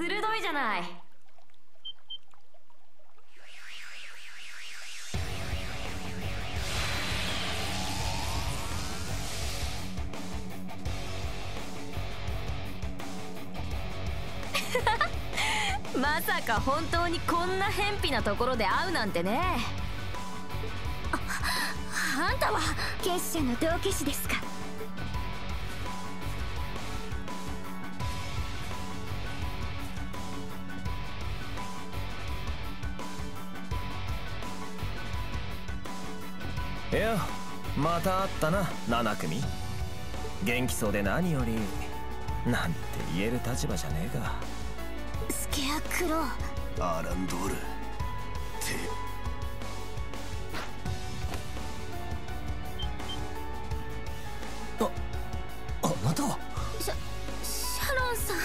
鋭いじゃない。まさか本当にこんな偏僻なところで会うなんてね。 あんたは結社の道化師ですか？ いや、また会ったな、7組。元気そうで何よりなんて言える立場じゃねえか。 スケアクロー、 アランドールってあなたはシャロンさん。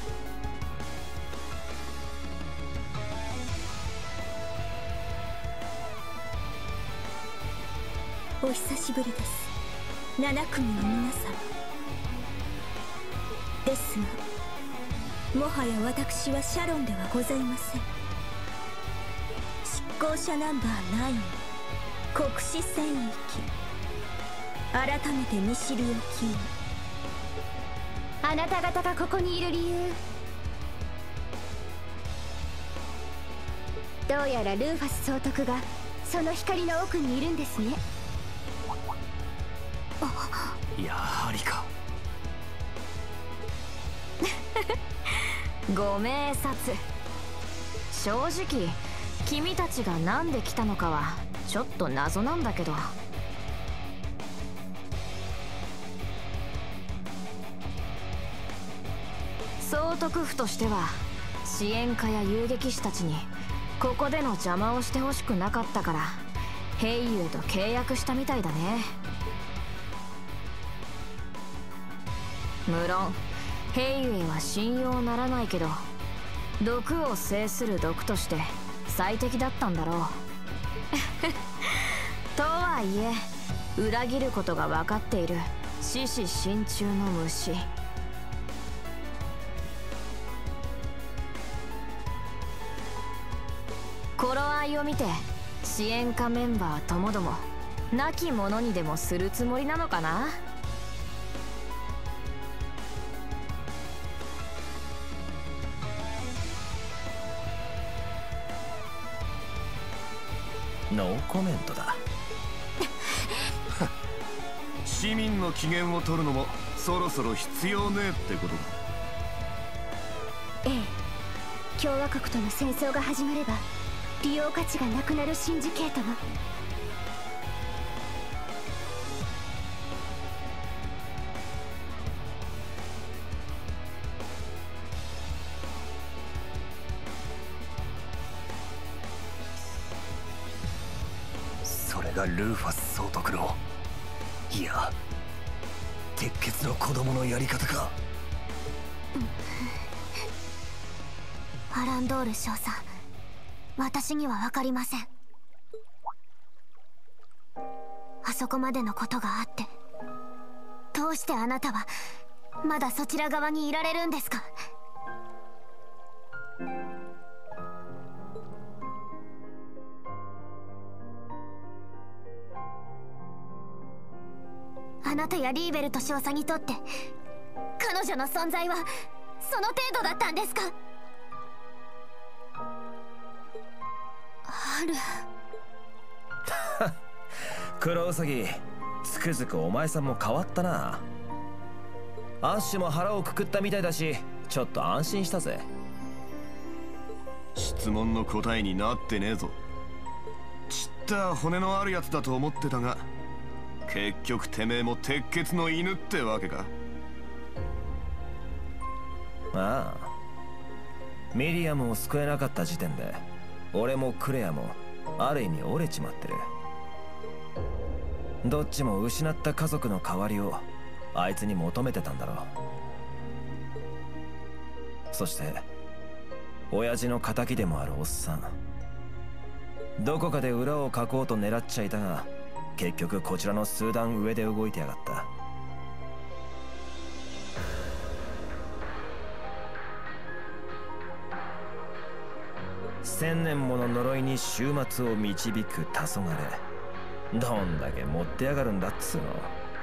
お久しぶりです、7組の皆さん。ですが、もはや私はシャロンではございません。執行者ナンバー9、国士戦域。改めて見知りおきを。あなた方がここにいる理由、どうやらルーファス総督がその光の奥にいるんですね。 やはりか。 ご明察。正直君たちがなんで来たのかはちょっと謎なんだけど。総督府としては支援家や遊撃士たちにここでの邪魔をしてほしくなかったからヘイユーと契約したみたいだね。無論ヘイユーは信用ならないけど毒を制する毒として最適だったんだろう。とはいえ裏切ることが分かっている獅子心中の虫。頃合いを見て支援家メンバーともども亡き者にでもするつもりなのかな。 ノーコメントだ。 市民の機嫌を取るのもそろそろ必要ねえってことだ。 ええ、共和国との戦争が始まれば利用価値がなくなるシンジケートも。 それがルーファス総督の、いや鉄血の子供のやり方か。 アランドール少佐、私には分かりません。あそこまでのことがあってどうしてあなたはまだそちら側にいられるんですか？あなたやリーベルト少佐にとって彼女の存在はその程度だったんですか？ある。 黒ウサギ、つくづくお前さんも変わったな。アッシュも腹をくくったみたいだしちょっと安心したぜ。 質問の答えになってねえぞ。ちった骨のあるやつだと思ってたが、結局てめえも鉄血の犬ってわけか。 ああ、ミリアムを救えなかった時点で俺もクレアもある意味折れちまってる。どっちも失った家族の代わりをあいつに求めてたんだろう。そして親父の仇でもあるおっさん、どこかで裏をかこうと狙っちゃいたが結局こちらの数段上で動いてやがった。 1000年もの呪いに終末を導く黄昏。どんだけ持ってやがるんだっつうの。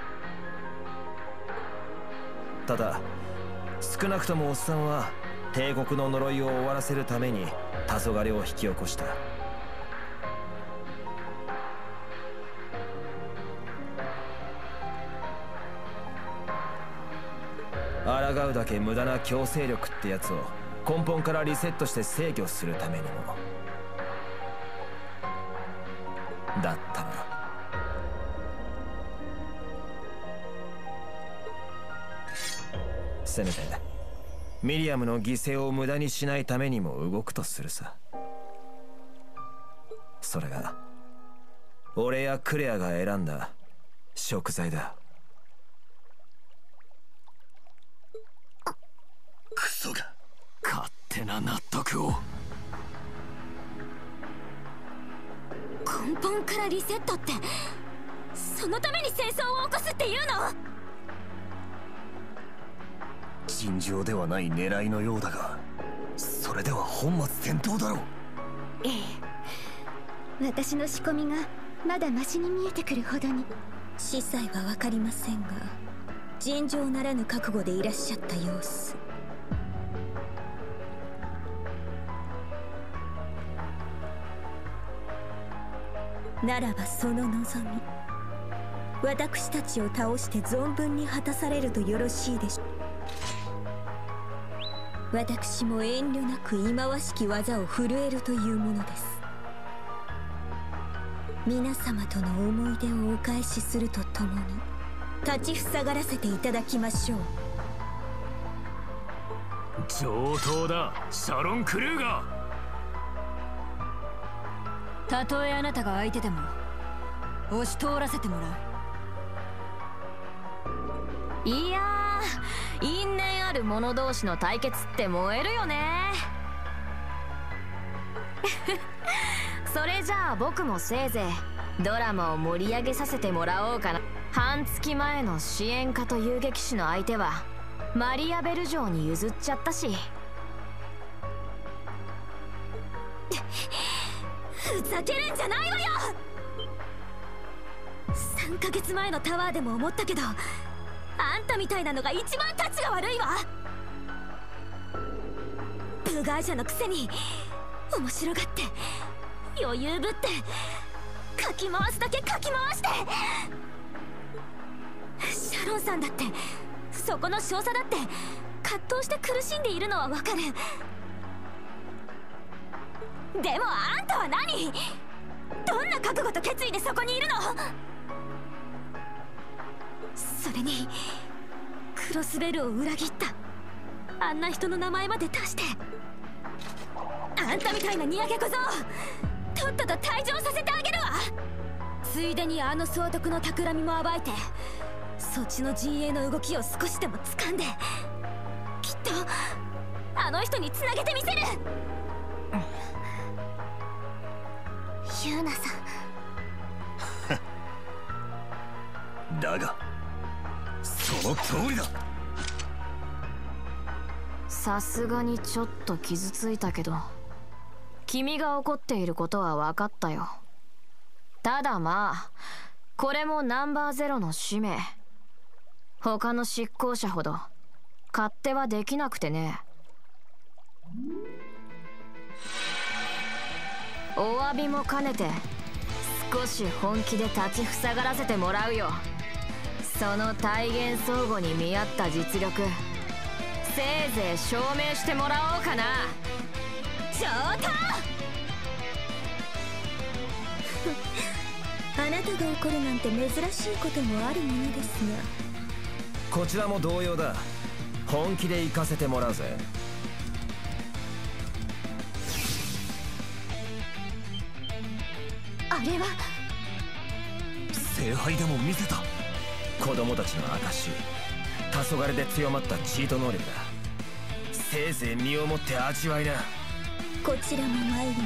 ただ少なくともおっさんは帝国の呪いを終わらせるために黄昏を引き起こした。抗うだけ無駄な強制力ってやつを根本からリセットして制御するためにも。だったらせめてミリアムの犠牲を無駄にしないためにも動くとするさ。それが俺やクレアが選んだ贖罪だ。 クソが勝手な納得を。 根本からリセットって、そのために戦争を起こすっていうの？ 尋常ではない狙いのようだが、それでは本末転倒だろう。 ええ、私の仕込みがまだマシに見えてくるほどに。司祭は分かりませんが、尋常ならぬ覚悟でいらっしゃった様子。ならばその望み、私たちを倒して存分に果たされるとよろしいでしょう。私も遠慮なく忌まわしき技を震えるというものです。皆様との思い出をお返しするとともに立ちふさがらせていただきましょう。 上等だ、シャロン・クルーガー。 たとえあなたが相手でも押し通らせてもらう。いやー、因縁ある者同士の対決って燃えるよね。それじゃあ僕もせいぜいドラマを盛り上げさせてもらおうかな。半月前の支援家と遊撃士の相手はマリアベル城に譲っちゃったし。 ふざけるんじゃないわよ。3ヶ月前のタワーでも思ったけど、あんたみたいなのが一番たちが悪いわ。部外者のくせに面白がって余裕ぶってかき回すだけかき回して。シャロンさんだって、そこの少佐だって葛藤して苦しんでいるのはわかる。でもあんたは何？どんな覚悟と決意でそこにいるの？それにクロスベルを裏切ったあんな人の名前まで出して、あんたみたいなにやけ小僧とっとと退場させてあげるわ。ついでにあの総督の企みも暴いて、そっちの陣営の動きを少しでも掴んで、きっとあの人につなげてみせる。ユーナさんだがその通りだ。 さすがにちょっと傷ついたけど、君が怒っていることは分かったよ。ただまあこれもナンバー0の使命。他の執行者ほど勝手はできなくてね。お詫びも兼ねて少し本気で立ちふさがらせてもらうよ。その体現相互に見合った実力、せいぜい証明してもらおうかな。 上等。あなたが怒るなんて珍しいこともあるものですが、こちらも同様だ。本気で行かせてもらうぜ。 あれは聖杯でも見せた。 子供たちの証、黄昏で強まったチート能力だ。せいぜい身をもって味わいな。 こちらも参ります。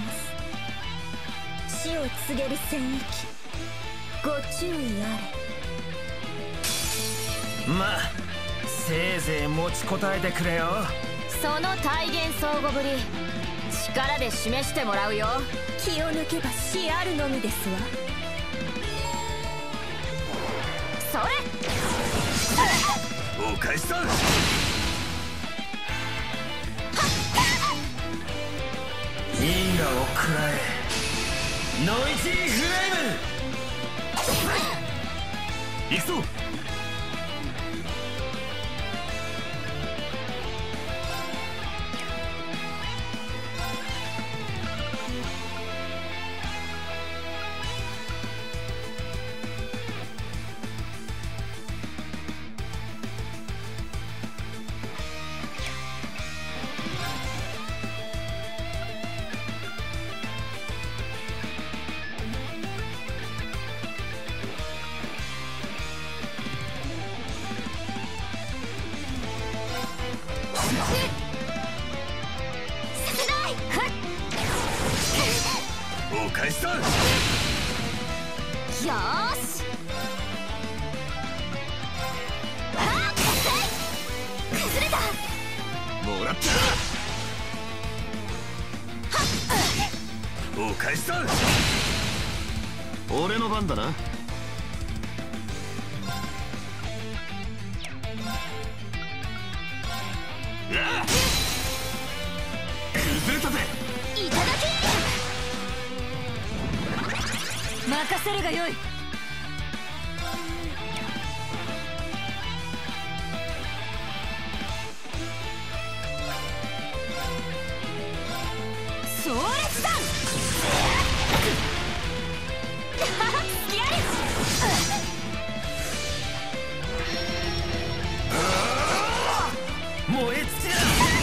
死を告げる戦役、ご注意あれ。 まあせいぜい持ちこたえてくれよ。 その体現相互ぶり、し力で示してもらうよ。 気を抜けば死あるのみですわ。 それお返しだ。 因果を食らえノイジーフレーム。 行くぞ。お返しだ。 よーし。崩れた。 もらった。お返しだ。 俺の番だな。 崩れたぜ。 いただき。任せるがよい。壮烈だ。隙あり。 燃え尽きだ。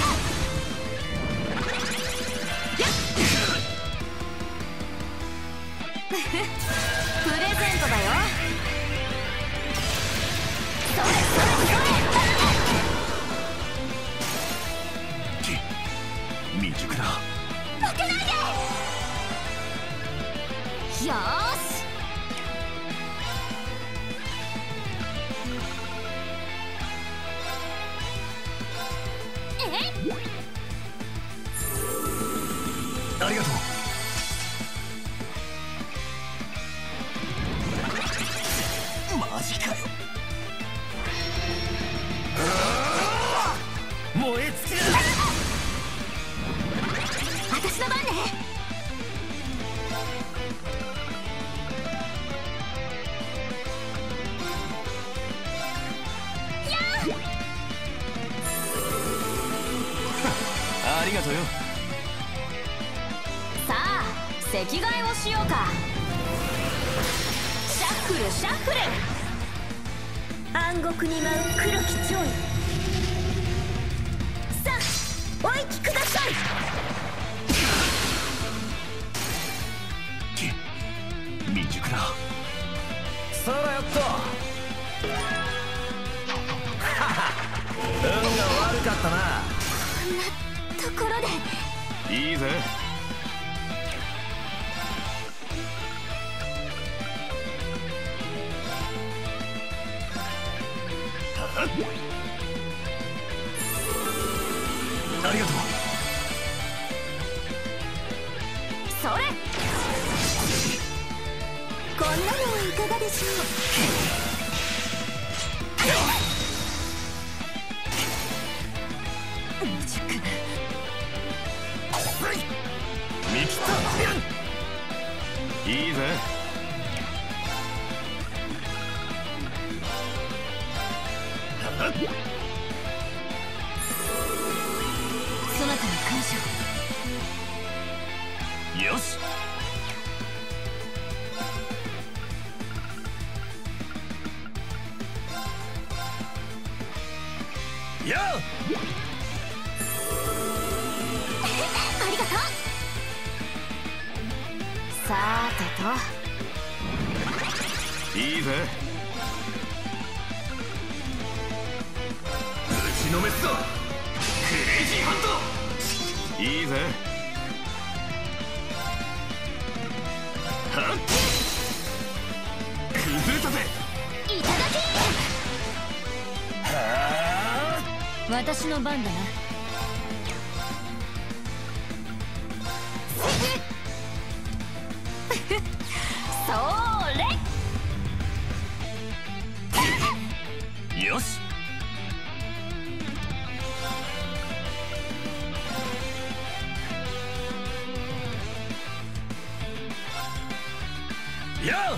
プレゼントだよ。それそれそれ。 未熟だ。 負けないで。よーし。 ありがとう。マジかよ。 燃え尽きだ。 私の番ね。やー。 ありがとうよ。 さあ席替えをしようか。シャッフルシャッフル。 暗黒に舞う黒き蝶よ。さあお行きください。 未熟だ。 そらよっと。運が悪かったな。 こんなところで。 いいぜ。 ありがとう。 それこんなのはいかがでしょう。未熟。 見切った。 いいぜ。 そなたに感謝。 よし。やあ。 ありがとう。 さーてと。 いいぜ。 打ちのめすぞ。クレイジーハント。 いいぜ。 はっ。崩れたぜ。 いただき。私の番だな。 それ。 よし。やあ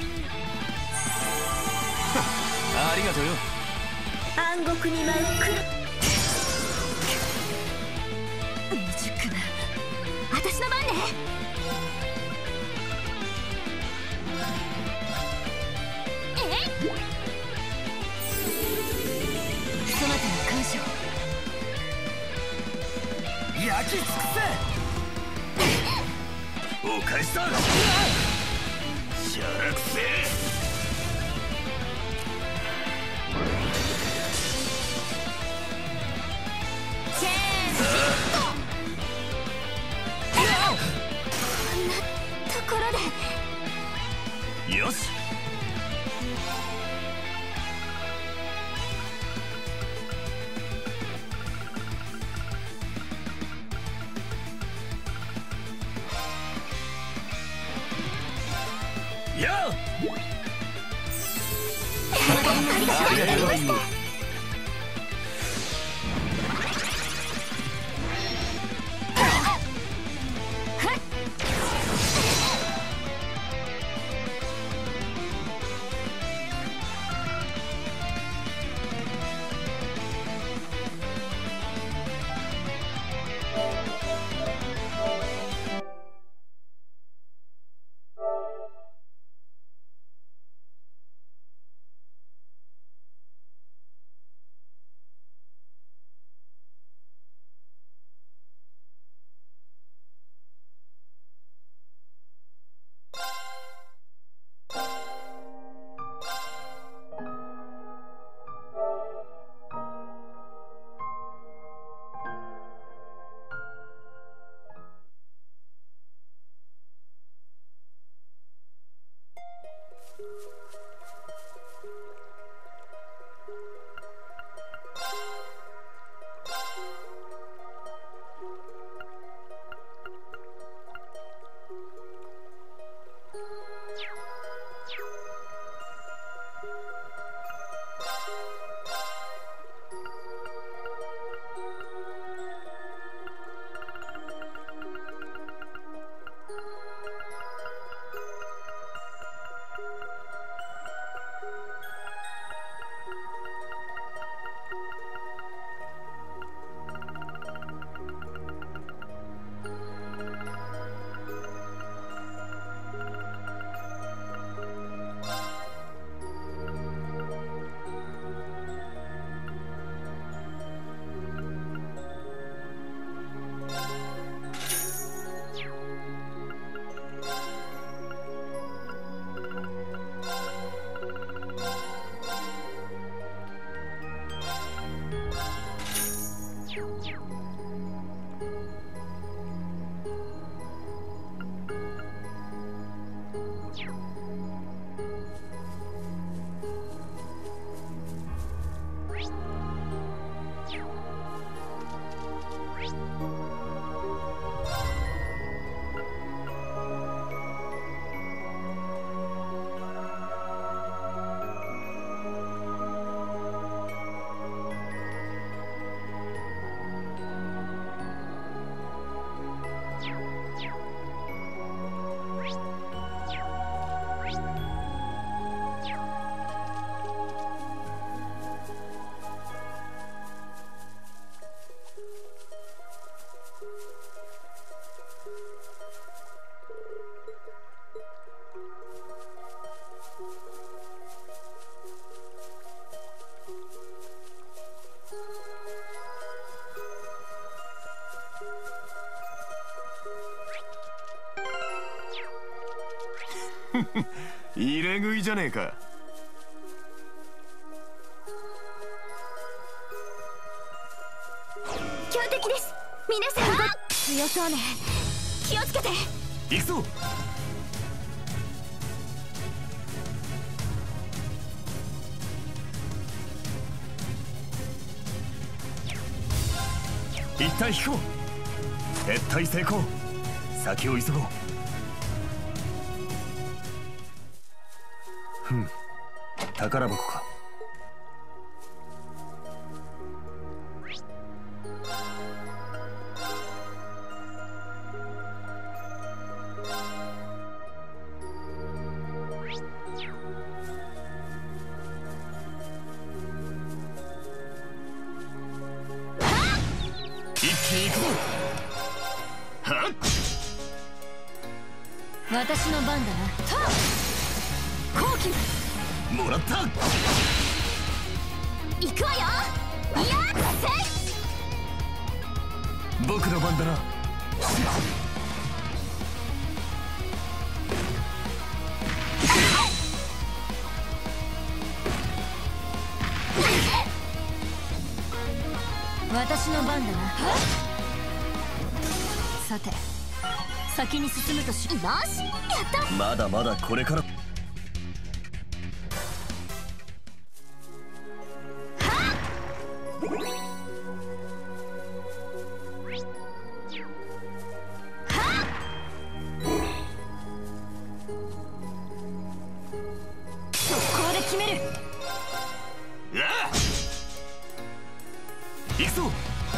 ありがとうよ。 暗黒に舞う未熟な。私の番ね。そなたの感謝を焼き尽くせ。お返しだ。しゃらくせ。 チェーンヒット。こんなところで。 よし。やあ。 ありがとうございます。 入れ食いじゃねえか。 強敵です。皆さん強そうね。気をつけて。 行くぞ。一旦引こう。撤退成功。先を急ごう。 宝箱か。 一気に行くぞ。はっ、 私の番だな。好機もらった。 行くわよ。いやせい。 僕の番だな。 私の番だな。さて先に進むとしよし、やった。 まだまだこれから。 速攻で決める。 行くぞ。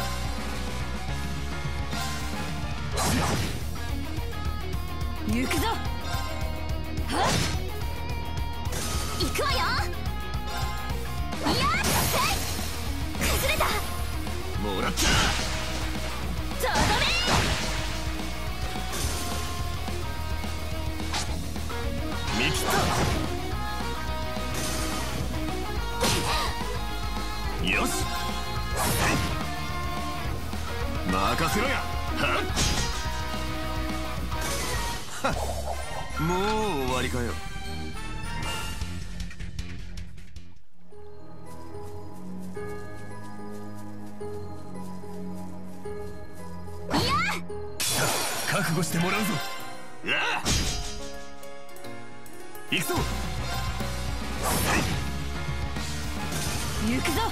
行くぞ。はっ、行くわよ。いやせい。崩れた。 もらった。 とどめ。 見切った。よし、 任せろや。はっ、もう終わりかよ。 覚悟してもらうぞ。行くぞ。 行くぞ。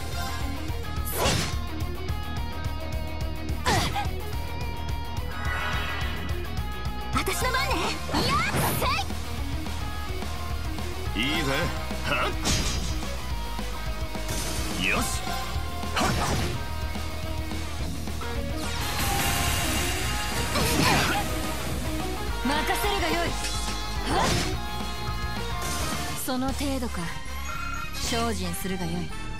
私の番ね。いやせい。 いいぜ。はっ、 よし、はっ、 任せるがよい。はっ、その程度か。精進するがよい。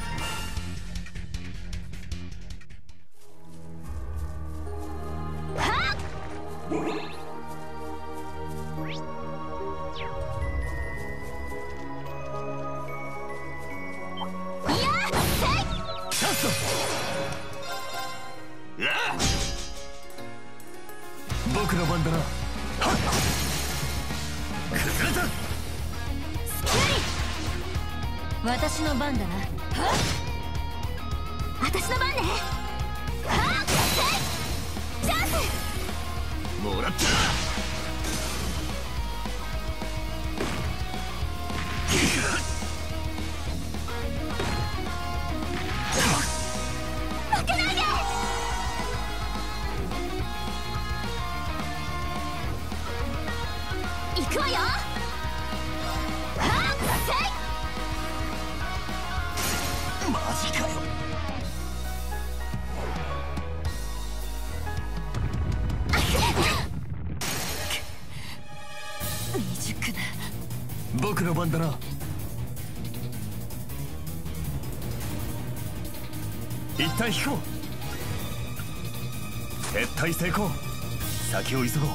僕の番だな。はっ、崩れた。 私の番だな。はっ、私の番ね。はっ、チャンス。 もらった。 負けないで。行くわよ。はっ、せい。 マジかよ。 未熟な。 僕の番だな。一旦引こう。撤退成功。先を急ごう。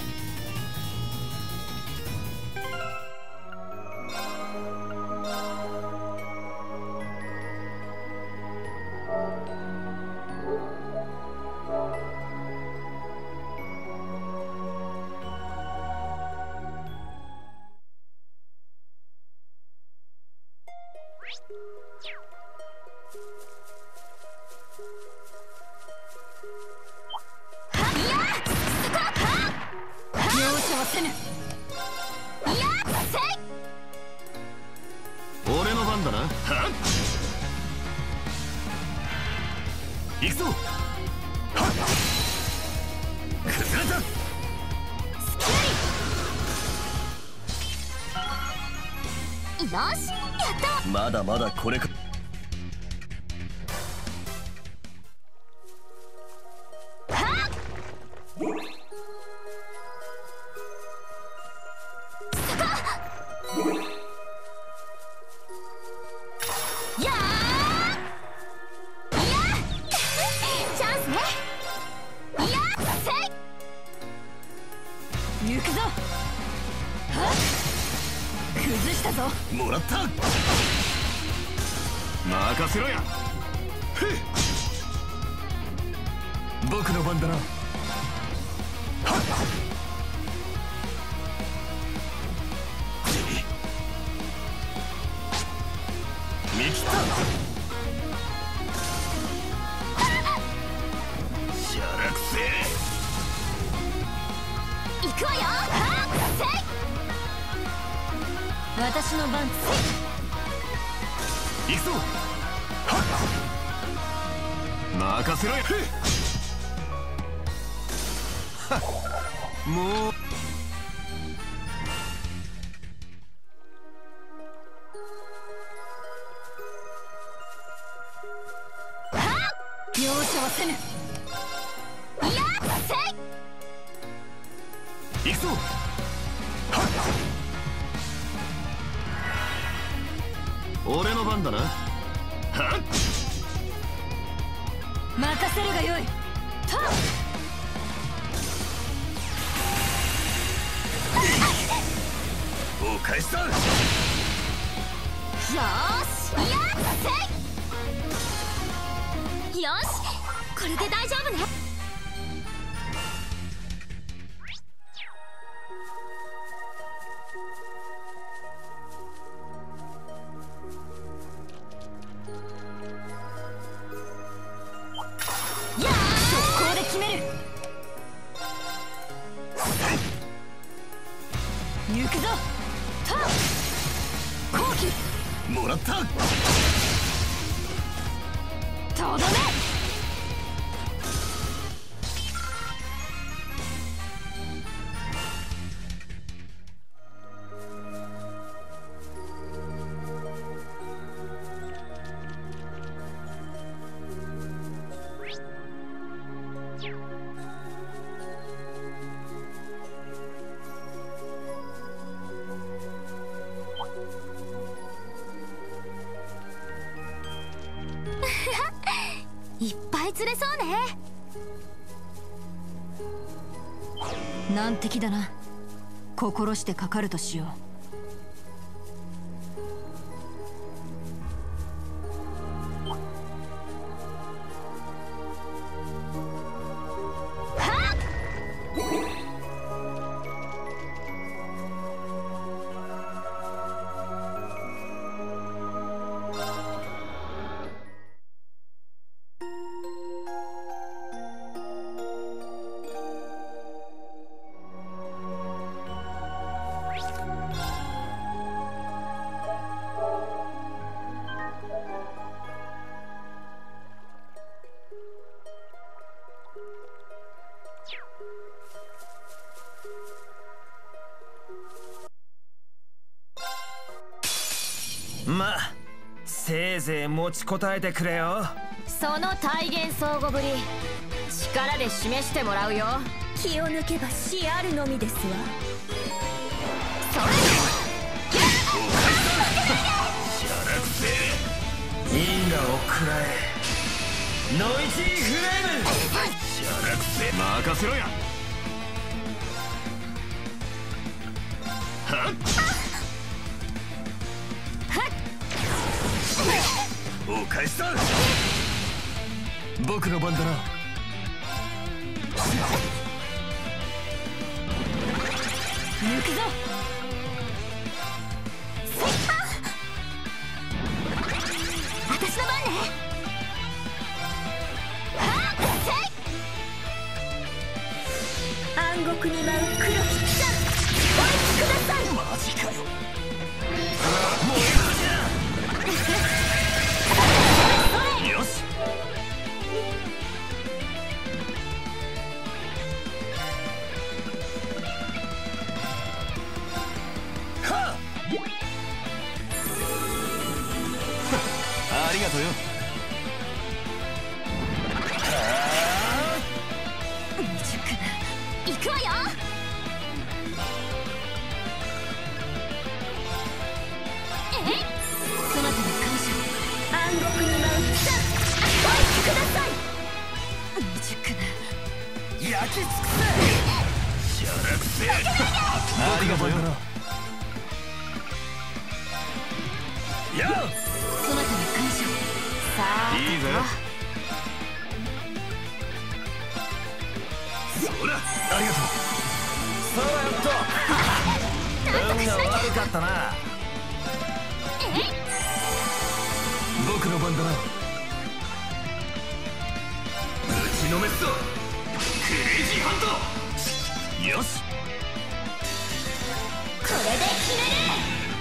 容赦はせぬ。いやせい。 俺の番だな。はっ、 行くぞ。はっ、崩れた。 スキャリ。 よし、やった。 まだまだこれか。もらった。 任せろや。 僕の番だな。見切った。しゃらくせえ。 行くわよ。私の番。 行くぞ。 任せろや。もう容赦はせぬ。いやせい。 行くぞ。 俺の番だな。 任せるがよい。 お返しだ。 よーし、やっせい。よし、これで大丈夫ね。速攻で決める。行くぞ。後期もらった。 とどめ。いっぱい釣れそうね。難敵だな。心してかかるとしよう。 まあせいぜい持ちこたえてくれよ。 その体現相互ぶり力で示してもらうよ。 気を抜けば死あるのみですわ。 それ因果を食らえノイジーフレーム。 しゃらくせ。任せろや。 お返しだ。僕の番だな。 抜くぞ。私の番ね。暗黒に舞う黒き汽車、お待ちください。 マジかよ。よし。 とよ。 未熟行くわよ。そなたの感謝暗黒に舞うさお行きください。未熟焼き尽くせ。 しゃらくせ。 ありがとうよ。やあ、 そなたの感謝さあいいぜ。そら、 ありがとう。そうやっと運が悪かったな。 僕の番だな。 打ちのめすぞ。クレイジーハント。よし、 これで決める。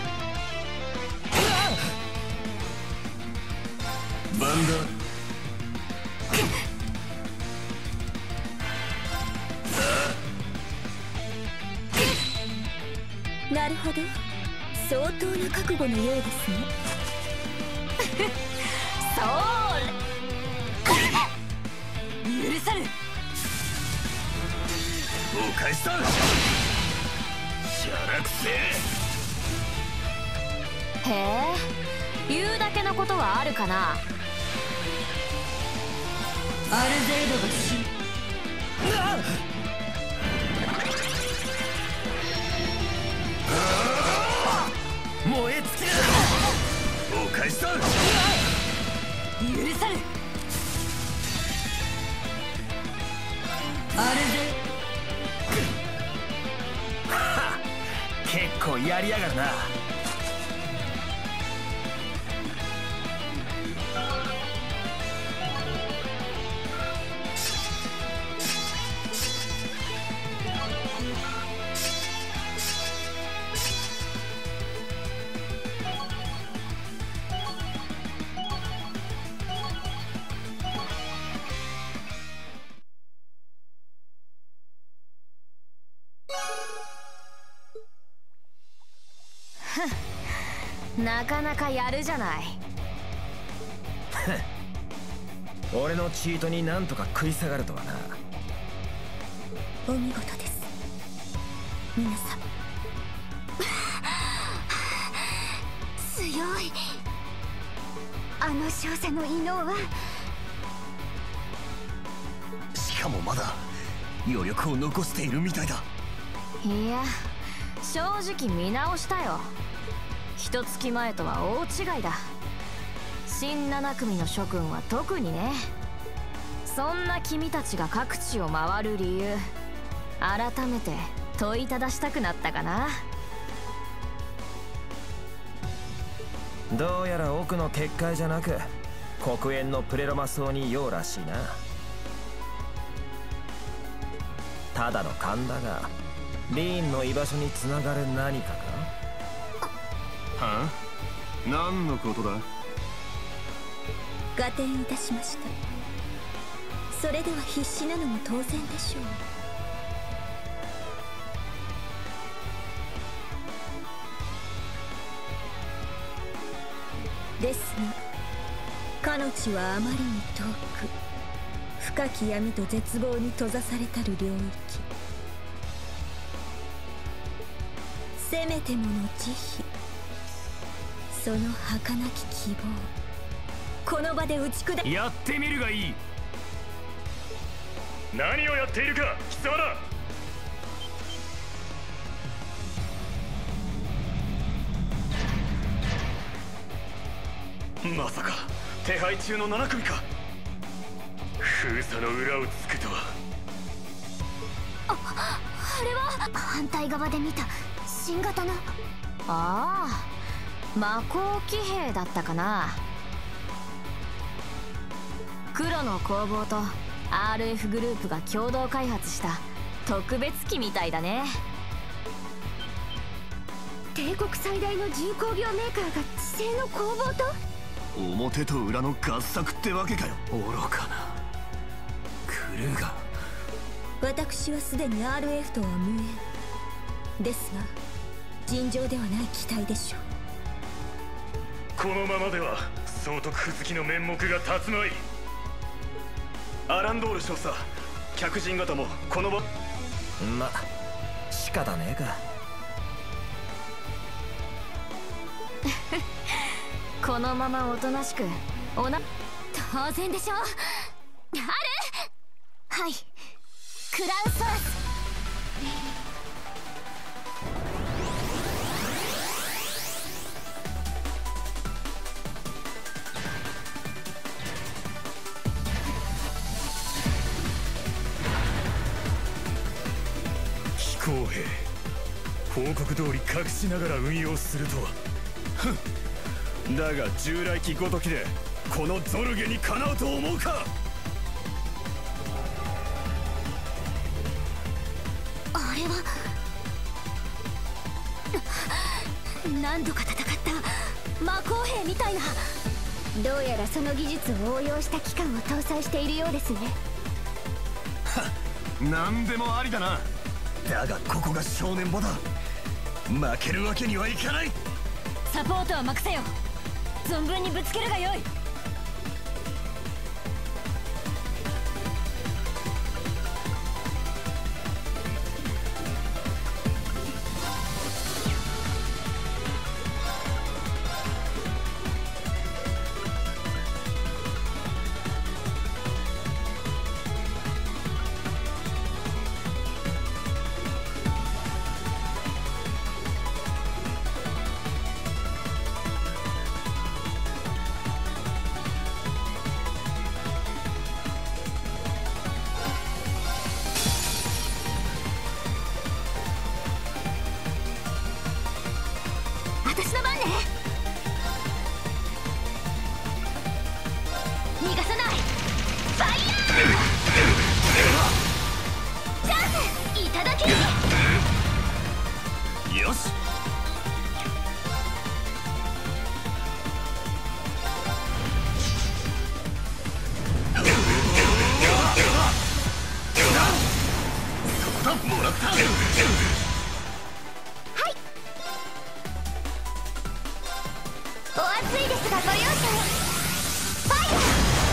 番だ。 なるほど、相当な覚悟のようですね。許さぬ。 お返しだ。しゃらくせ。 へえ、言うだけのことはあるかな。 アルゼードが燃え尽きる。 お返しだ。 許さぬ。アルゼ結構やりやがるな。 なかなかやるじゃない。 俺のチートになんとか食い下がるとはな。 お見事です、皆さん。強い。あの少佐の異能は。 しかもまだ余力を残しているみたいだ。 いや、正直見直したよ。一月前とは大違いだ。新7組の諸君は特にね。そんな君たちが各地を回る理由、改めて問いただしたくなったかな。 どうやら奥の結界じゃなく黒煙のプレロマ層に用らしいな。ただの勘だがリーンの居場所につながる何かか。 はあ、何のことだ。 合点いたしました。それでは必死なのも当然でしょう。ですが、かの地はあまりに遠く、深き闇と絶望に閉ざされたる領域。せめてもの慈悲、その儚き希望、この場で打ち砕き。 やってみるがいい。何をやっているか貴様ら。まさか手配中の7組か。封鎖の裏をつくとは。 あれは反対側で見た新型の。 ああ、魔鋼騎兵だったかな。黒の工房と RF グループが共同開発した特別機みたいだね。 帝国最大の重工業メーカーが地製の工房と。 表と裏の合作ってわけかよ。 愚かなクルーガー。 私はすでに RF とは無縁ですが、尋常ではない期待でしょう。 このままでは総督府付きの面目が立つまい。アランドール少佐、客人方もこの場。 ま、仕方ねえか。 このままおとなしく当然でしょ。ある。はい、クラウンソラス。 飛行兵、報告通り隠しながら運用するとは。ふん、だが従来機ごときでこのゾルゲにかなうと思うか。 あれは何度か戦った魔鋼兵みたいな。どうやらその技術を応用した機関を搭載しているようですね。 何でもありだな。 だがここが正念場だ。負けるわけにはいかない。 サポートは任せよ。存分にぶつけるがよい。私の番ね。逃がさない。ファイヤー。チャンスいただき。 よし。そこだ、もらった。 お熱いですがご容赦を。ファイヤ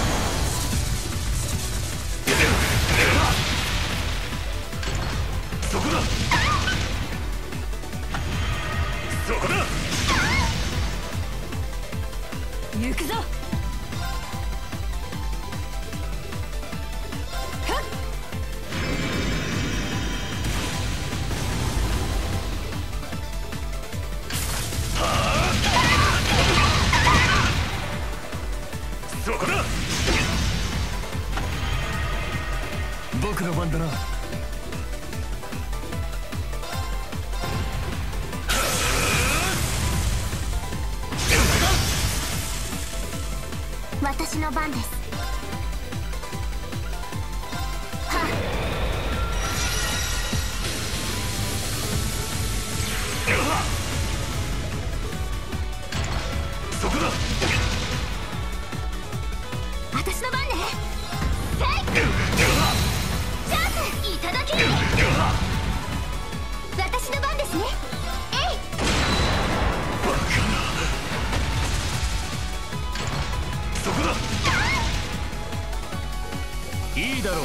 そこだ、そこだ。 ー。行くぞ。 そこだ。 僕の番だな。 私の番です。 そこだ。 私の番ね。せい。チャンスいただき。私の番ですね。えい。 バカな。そこだ。いいだろう。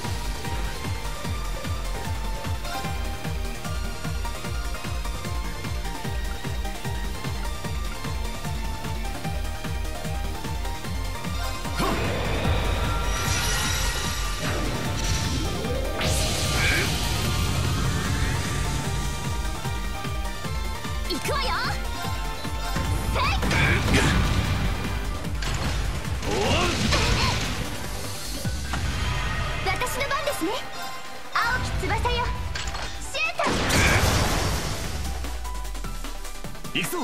行くわよ。せい。私の番ですね。青き翼よ。シュート。 行くぞ。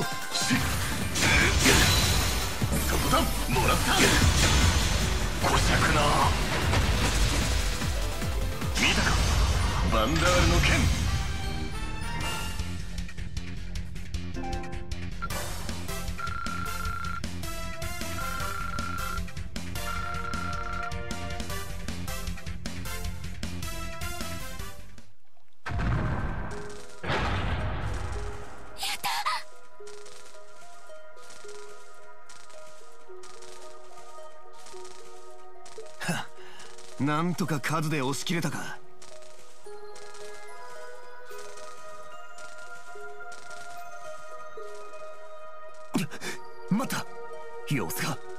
そこだ、もらった。こしゃくな。見たか、バンダールの剣。 なんとか数で押し切れたか。 待った、様子が。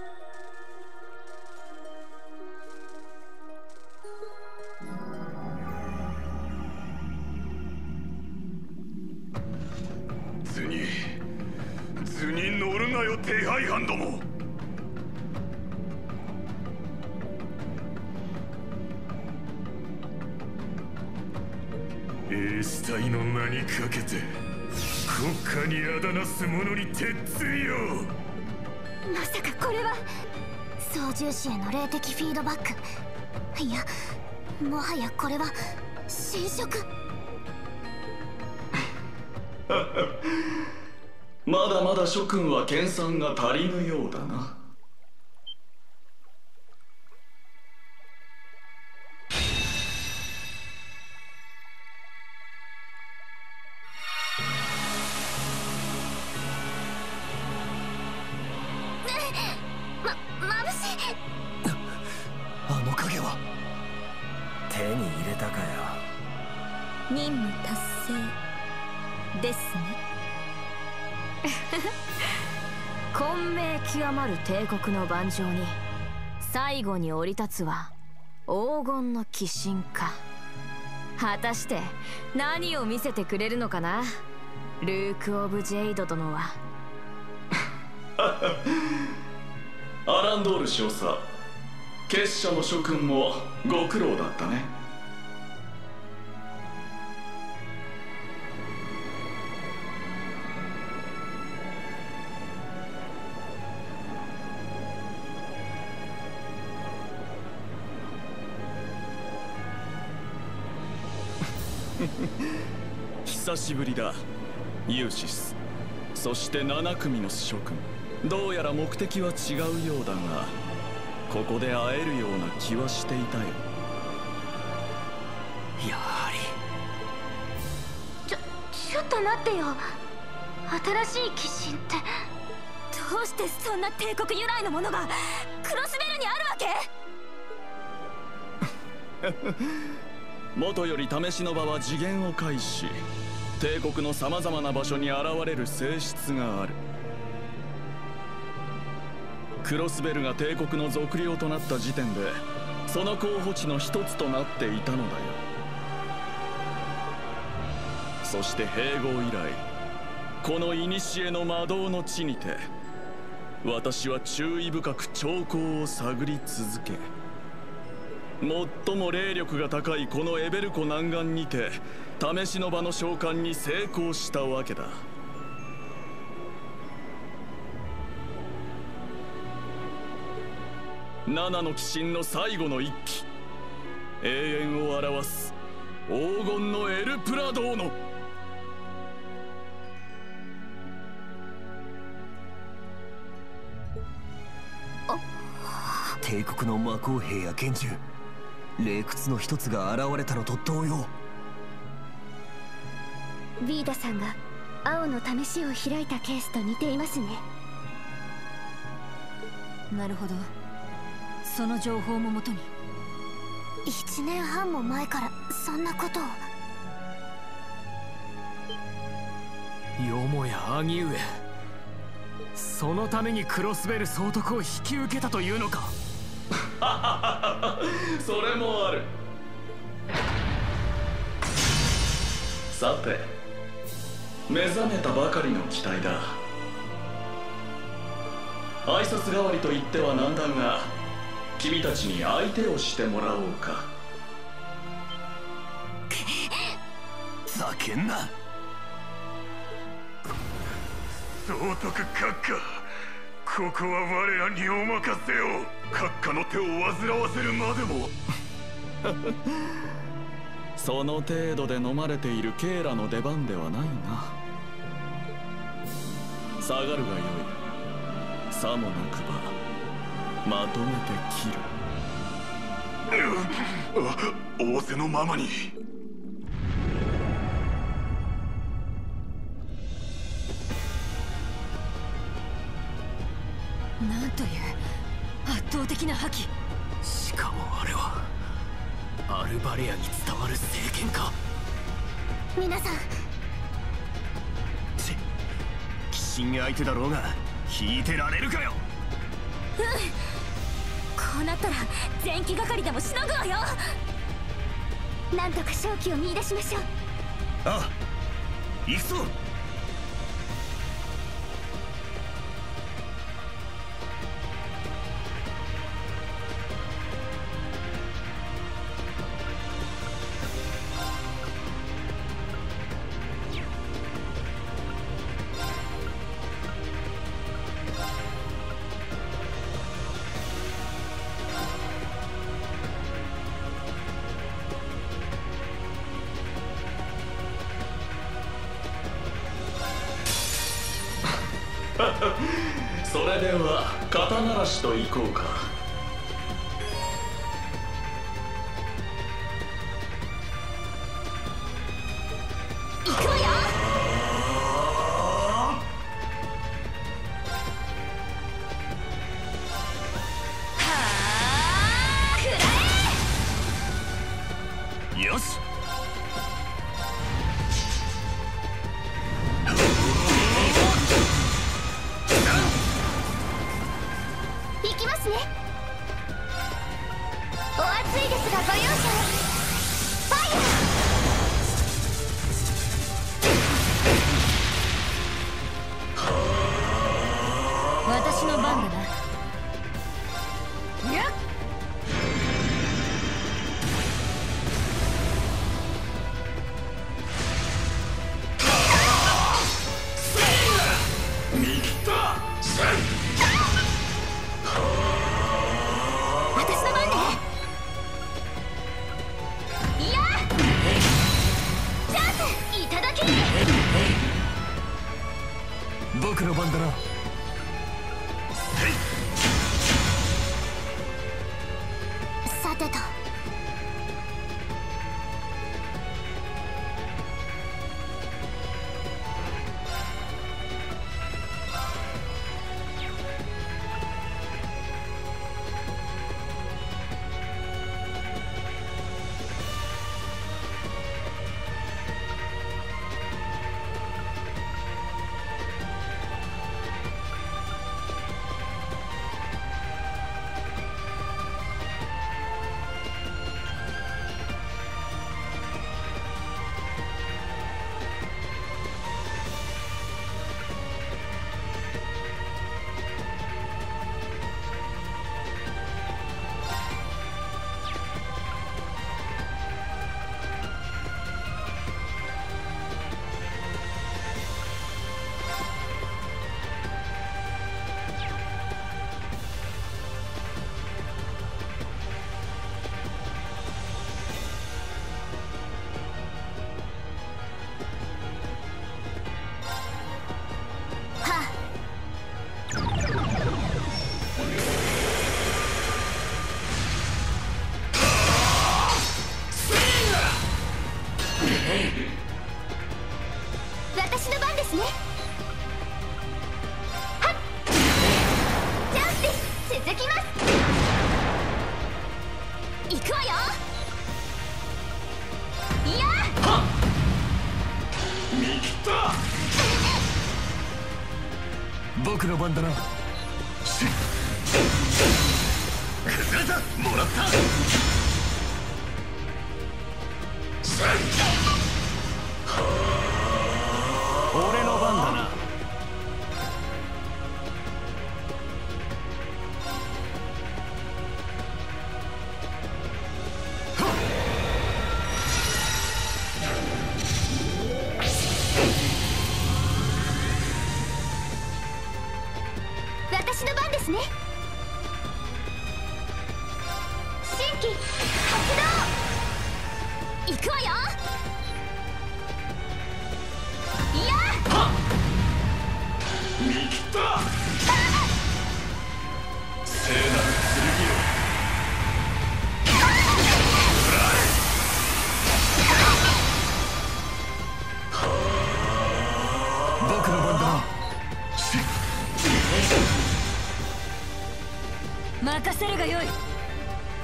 図に乗るなよ、手配犯ども。英死体の名にかけて国家にあだなす者に鉄槌よ。 まさかこれは操縦士への霊的フィードバック。いや、もはやこれは侵食。 まだまだ諸君は研鑽が足りぬようだな。 眩しい。 あの影は手に入れたかよ。 任務達成ですね。 混迷極まる帝国の盤上に最後に降り立つは黄金の鬼神か。果たして何を見せてくれるのかな、ルーク・オブ・ジェイド殿は。 アランドール少佐、結社の諸君もご苦労だったね。 久しぶりだ、ユーシス。そして7組の諸君、どうやら目的は違うようだが、ここで会えるような気はしていたよ。 やはり。 ちょっと待ってよ。新しい鬼神ってどうしてそんな帝国由来のものがクロスベルにあるわけ？ 元より試しの場は次元を介し、帝国のさまざまな場所に現れる性質がある。クロスベルが帝国の属領となった時点でその候補地の一つとなっていたのだよ。そして併合以来、この古の魔導の地にて私は注意深く兆候を探り続け、最も霊力が高いこのエベル湖南岸にて試しの場の召喚に成功したわけだ。7の鬼神の最後の一騎、永遠を表す黄金のエルプラドーノ。 帝国の魔鋼兵や拳銃、霊窟の一つが現れたのと同様。 ビーダさんが青の試しを開いたケースと似ていますね。 なるほど、その情報ももとに。 1年半も前からそんなことを。 よもや兄上、そのためにクロスベル総督を引き受けたというのか。 それもある。さて、目覚めたばかりの機体だ。挨拶代わりと言ってはなんだが、君たちに相手をしてもらおうか。 ざけんな。 総督閣下、ここは我らにお任せを。閣下の手を煩わせるまでも。その程度で飲まれているケイラの出番ではないな。下がるがよい。さもなくばまとめて切る。仰せのままに。 なんという圧倒的な覇気。 しかもあれはアルバレアに伝わる聖剣か。 皆さん、 鬼神相手だろうが引いてられるかよ。 こうなったら前期係でもしのぐわよ。なんとか勝機を見出しましょう。 ああ、行くぞ。 それでは肩慣らしといこうか。 行くわよ。 よし。 行きますね。お熱いですがご容赦を。ファイヤ私の番だな。 ー。やっ。私の番ね。いや。チャンスいただき。 僕の番だな。 さてと。私の番ですね。はっ。チャンスです。続きます。行くわよ。いや。 見切った。 僕の番だな。 崩れた。もらった。 俺の番だな。 私の番ですね。新規発動。行くわよ。いや。 見切った。聖なる剣よ。 僕の番だな。 任せるがよい。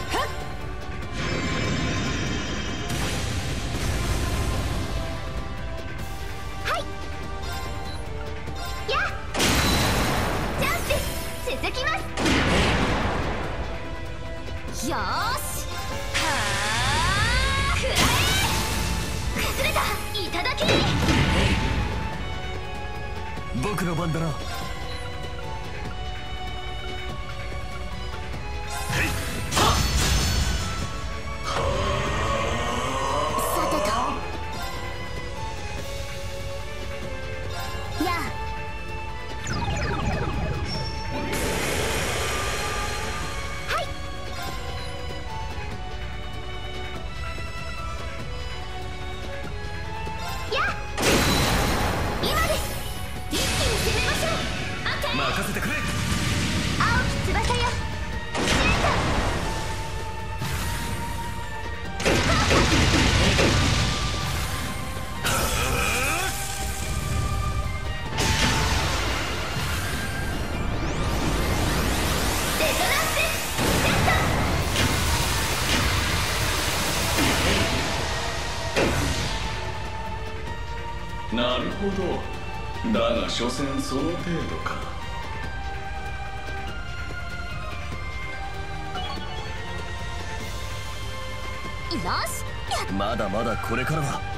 はいやチャンス続きます。よーしはあフライ崩れたいただき僕の番だな。任せてくれ。 青き翼よなるほど。だが所詮その程度か。 よしまだまだこれからだ。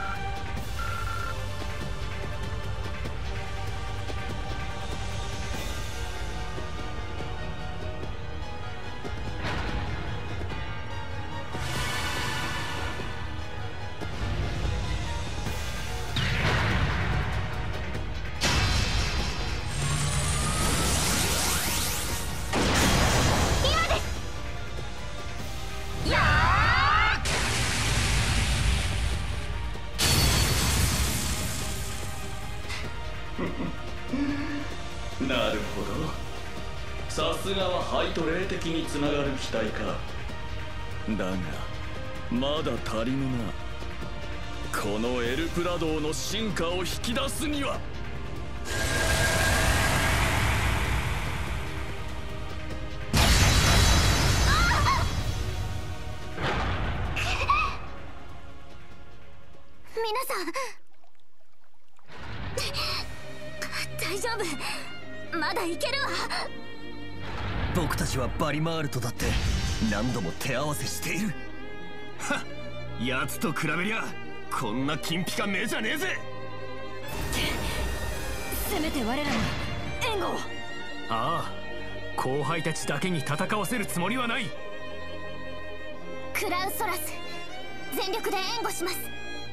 なるほど。さすがは肺と霊的につながる機体か。だがまだ足りぬな。このエルプラドーの進化を引き出すには。 皆さん大丈夫、まだいけるわ。 僕たちはバリマールとだって何度も手合わせしている。 はっ、奴と比べりゃこんな金ピカ目じゃねえぜ。 せめて我らに援護を。 ああ、後輩たちだけに戦わせるつもりはない。 クラウソラス全力で援護します。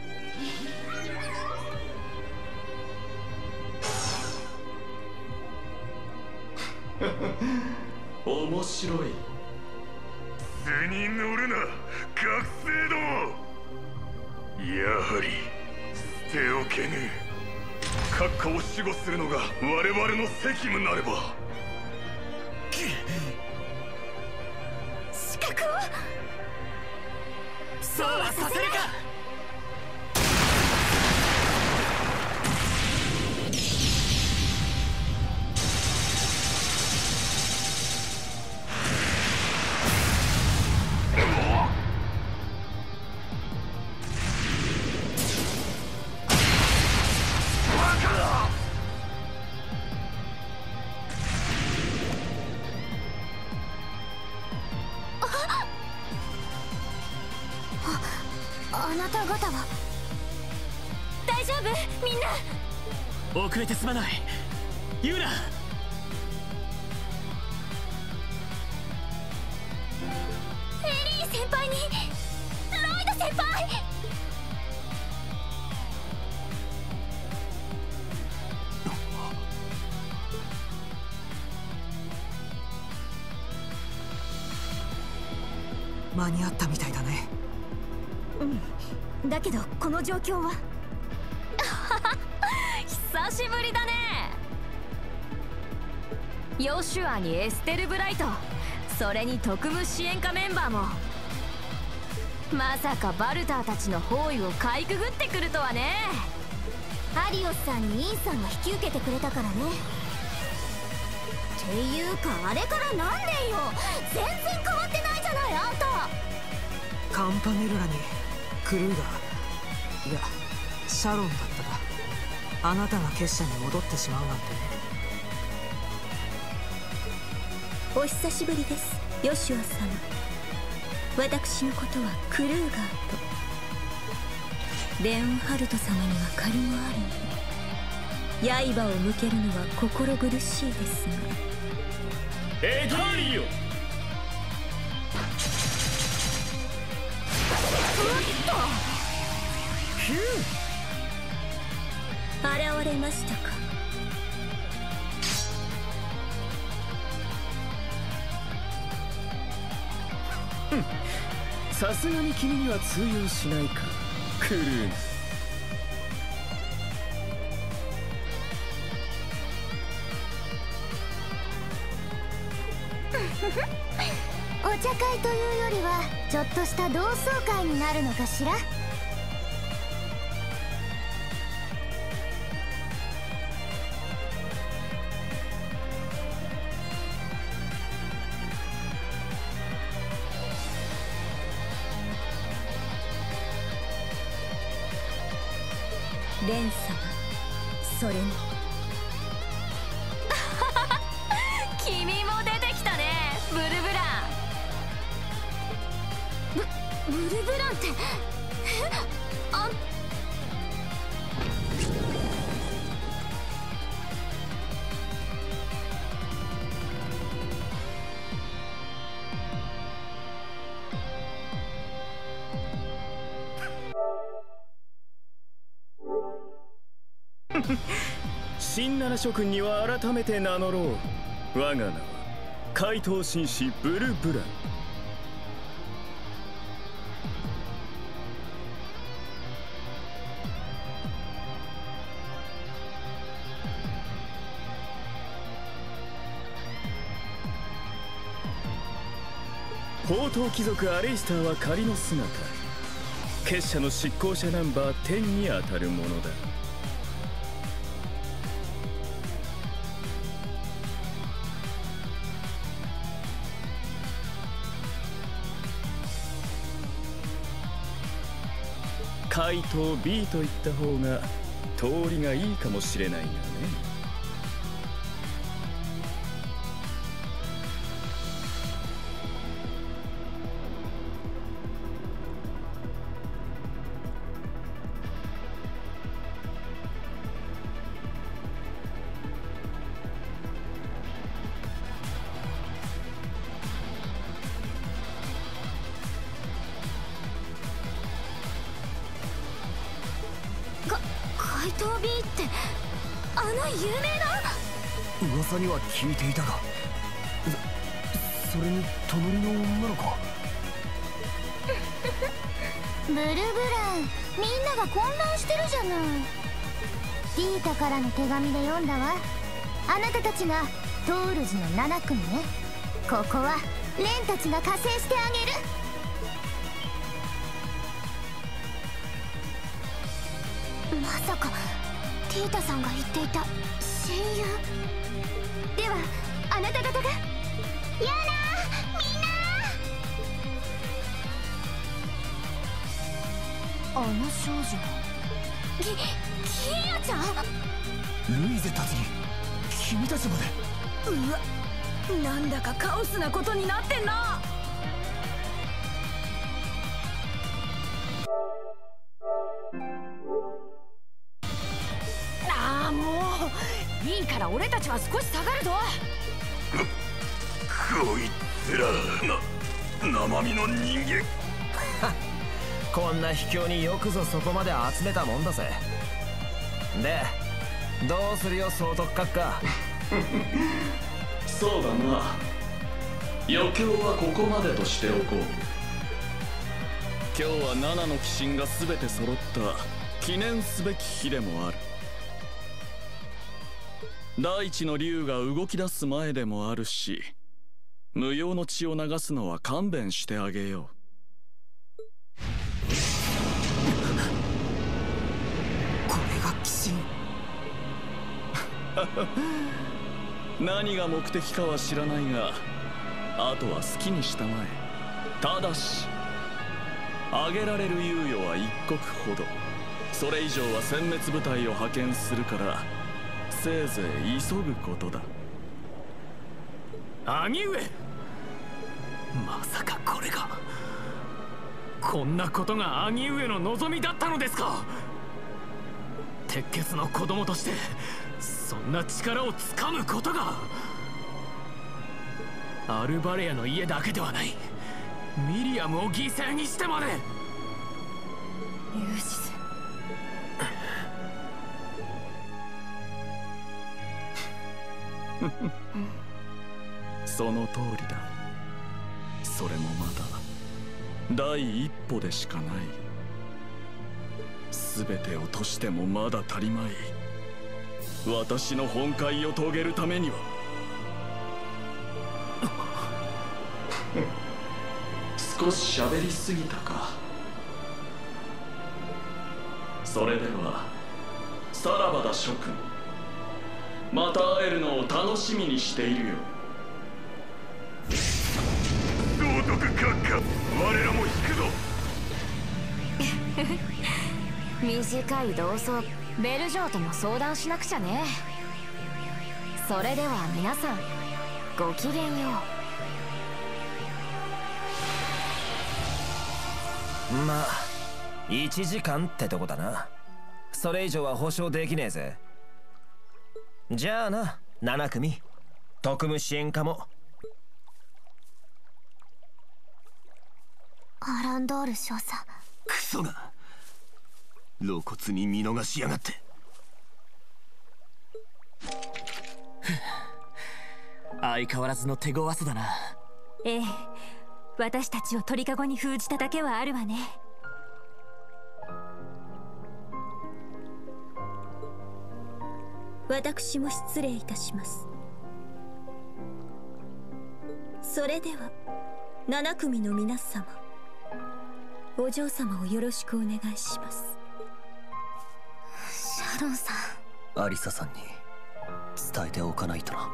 面白い。 背に乗るな学生ども。やはり捨ておけぬ。閣下を守護するのが我々の責務なれば。 資格をそうはさせるか。 あなた方は大丈夫？みんな遅れてすまないユーラ。 フェリー先輩にロイド先輩。 間に合ったみたいだね。 だけどこの状況は久しぶりだね。ヨシュアにエステル・ブライト、それに特務支援課メンバーも。まさかバルターたちの包囲をかいくぐってくるとはね。 アリオスさんにインさんが引き受けてくれたからね。っていうかあれから何年よ。全然変わってないじゃないあんた。 カンパネルラにクルーガー、いやシャロンだったか。あなたが結社に戻ってしまうなんてね。 お久しぶりです、ヨシュア様。私のことはクルーガーと。レオンハルト様には借りもあるの。刃を向けるのは心苦しいですが。 エタリオ、 現れましたか。 さすがに君には通用しないか、クルーナ。 お茶会というよりはちょっとした同窓会になるのかしら。レン様、それに君も出てきたね、ブルブラン。 ブルブランってあん神奈諸君には改めて名乗ろう。我が名は怪盗紳士ブルブラン。宝刀貴族アレイスターは仮の姿。結社の執行者ナンバー10にあたるものだ。怪盗 B と言った方が通りがいいかもしれないがね。 怪盗 B ってあの有名な。 噂には聞いていたが、それに隣の女の子。 ブルブラン、みんなが混乱してるじゃない。ディータからの手紙で読んだわ。あなたたちがトールズの7組ね。ここはレンたちが加勢してあげる。まさかティータさんが言っていた親友では、あなた方が。やだみんな。あの少女、キーヤちゃん。 ルイゼたちに君たちまで。 うわ、なんだかカオスなことになってんな。ああ、もういいから俺たちは少し下がるぞ。 こいつら生身の人間。 こんな秘境によくぞそこまで集めたもんだぜ。でどうするよ総督閣下。 そうだな、余興はここまでとしておこう。今日は7の鬼神が全て揃った記念すべき日でもある。大地の竜が動き出す前でもあるし、無用の血を流すのは勘弁してあげよう。 これが鬼神。 何が目的かは知らないが、あとは好きにしたまえ。 ただしあげられる猶予は一刻ほど。それ以上は殲滅部隊を派遣するから、せいぜい急ぐことだ。 兄上、まさかこれが、こんなことが兄上の望みだったのですか。鉄血の子供としてそんな力をつかむことが。アルバレアの家だけではない、ミリアムを犠牲にしてまで。 ユーシス、 その通りだ。それもまだ第一歩でしかない。全てをとしてもまだ足りまい。私の本懐を遂げるためには少し喋りすぎたか。それではさらばだ諸君、また会えるのを楽しみにしているよ。 総督閣下、我らも引くぞ。 短い同窓、ベルジョーとも相談しなくちゃね。それでは皆さん、ごきげんよう。まあ1時間ってとこだな。それ以上は保証できねえぜ。じゃあな、7組特務支援課も。 アランドール少佐、 クソが露骨に見逃しやがって。 相変わらずの手強さだな。 ええ、私たちを鳥かごに封じただけはあるわね。私も失礼いたします。それでは7組の皆様、お嬢様をよろしくお願いします。シャロンさん、 アリサさんに伝えておかないとな。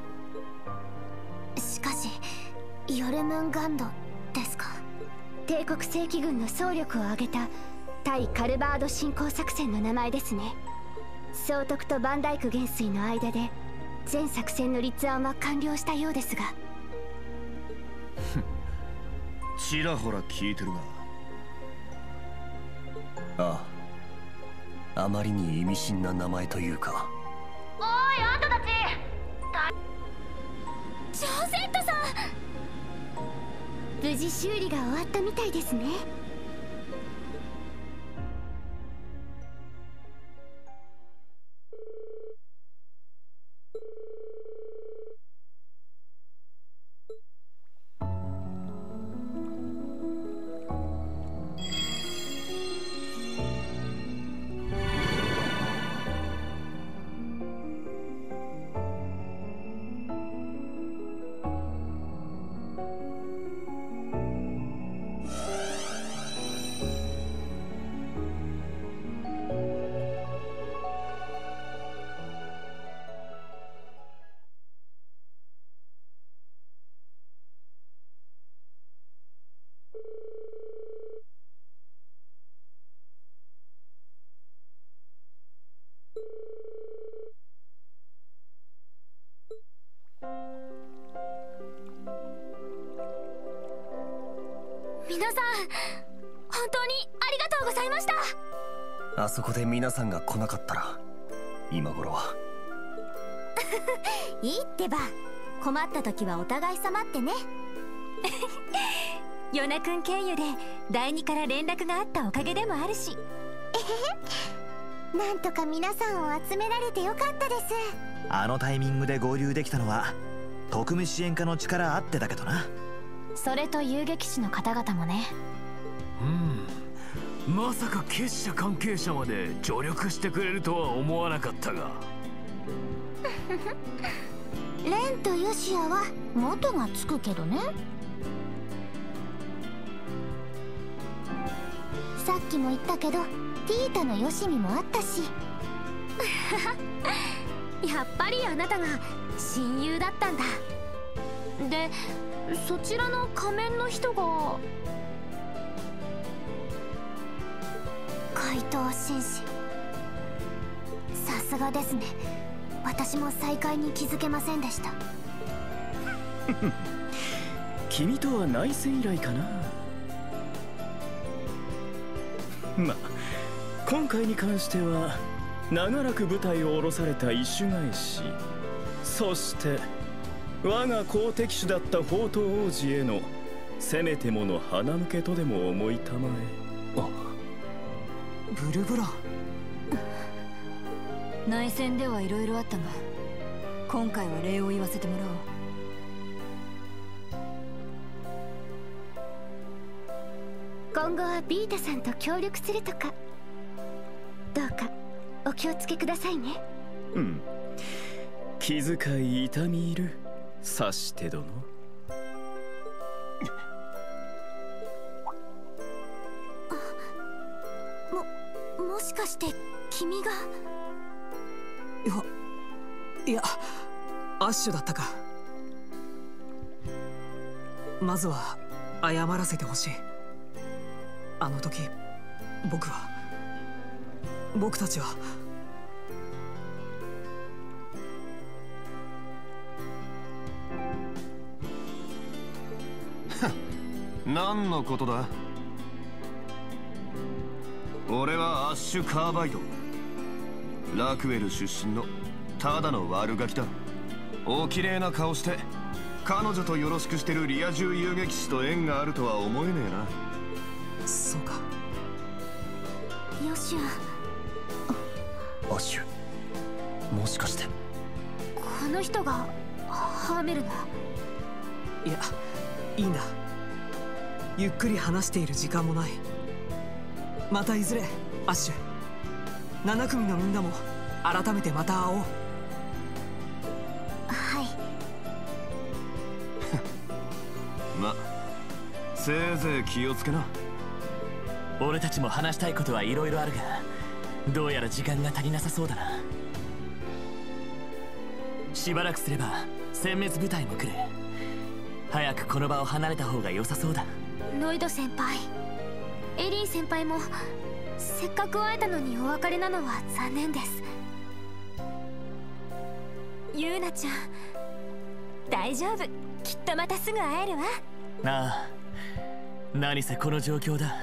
しかしヨルムンガンドですか。帝国正規軍の総力を挙げた対カルバード侵攻作戦の名前ですね。総督とバンダイク元帥の間で全作戦の立案は完了したようですが。 ちらほら聞いてるが。 ああ、あまりに意味深な名前というか。 おい、あんたたち。ジョゼットさん、無事修理が終わったみたいですね。皆さん、本当にありがとうございました。 あそこで皆さんが来なかったら今頃は。 いいってば、困った時はお互い様ってね。ヨナ君経由で第二から連絡があったおかげでもあるし。なんとか皆さんを集められてよかったです。 あのタイミングで合流できたのは特務支援課の力あってだけどな。 それと遊撃士の方々もね。 まさか結社関係者まで助力してくれるとは思わなかったが。 レンとヨシアは元がつくけどね。さっきも言ったけどティータのよしみもあったし。やっぱりあなたが親友だったんだ。 でそちらの仮面の人が怪盗紳士。さすがですね。私も再会に気づけませんでした。 君とは内戦以来かな。まあ今回に関しては長らく部隊を下ろされた異種返し、そして我が好敵手だった宝刀王子へのせめてもの鼻向けとでも思いたまえ。あ、 ブルブラン。 内戦ではいろいろあったが、今回は礼を言わせてもらおう。今後はビータさんと協力するとか、どうかお気をつけくださいね。 うん、気遣い痛み入る察して殿。 もしかして君が。 いやアッシュだったか。まずは謝らせてほしい。あの時僕たちは何のことだ。俺はアッシュ・カーバイド、ラクウェル出身のただの悪ガキだ。お綺麗な顔して彼女とよろしくしてるリア充遊撃士と縁があるとは思えねえな。 そうか。 ヨシュアッシュ、もしかしてこの人がハーメルナ。 いや、いいんだ。ゆっくり話している時間もない。またいずれアッシュ、7組のみんなも改めてまた会おう。 はい。 ま、せいぜい気をつけな。 俺たちも話したいことはいろいろあるが、どうやら時間が足りなさそうだな。しばらくすれば殲滅部隊も来る。早くこの場を離れた方が良さそうだ。 ノイド先輩、エリン先輩もせっかく会えたのにお別れなのは残念です。ユーナちゃん大丈夫、きっとまたすぐ会えるわ。 ああ、何せこの状況だ。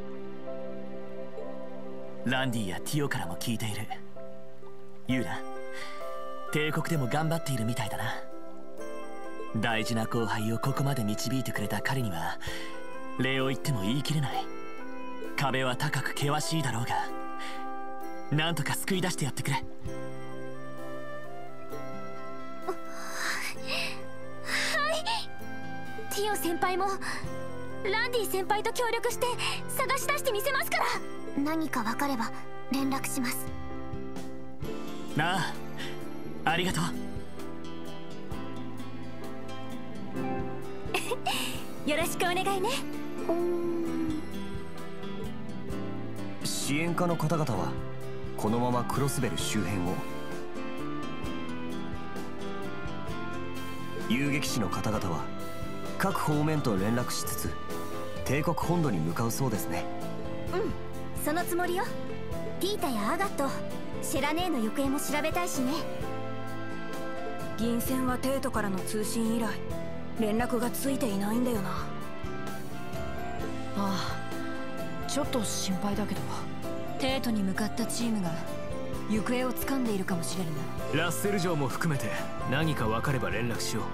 ランディやティオからも聞いている。ユーナ、帝国でも頑張っているみたいだな。大事な後輩をここまで導いてくれた彼には礼を言っても言い切れない。壁は高く険しいだろうが、なんとか救い出してやってくれ。 はい、ティオ先輩もランディ先輩と協力して探し出してみせますから。 何か分かれば連絡します。 なあ、ありがとう。 よろしくお願いね。 支援課の方々はこのままクロスベル周辺を、遊撃士の方々は各方面と連絡しつつ帝国本土に向かうそうですね。 うん、そのつもりよ。ピータやアガット、シェラネーの行方も調べたいしね。 銀線はテートからの通信以来連絡がついていないんだよな。 ああ、ちょっと心配だけど。 テートに向かったチームが行方を掴んでいるかもしれるな。ラッセル城も含めて何か分かれば連絡しよう。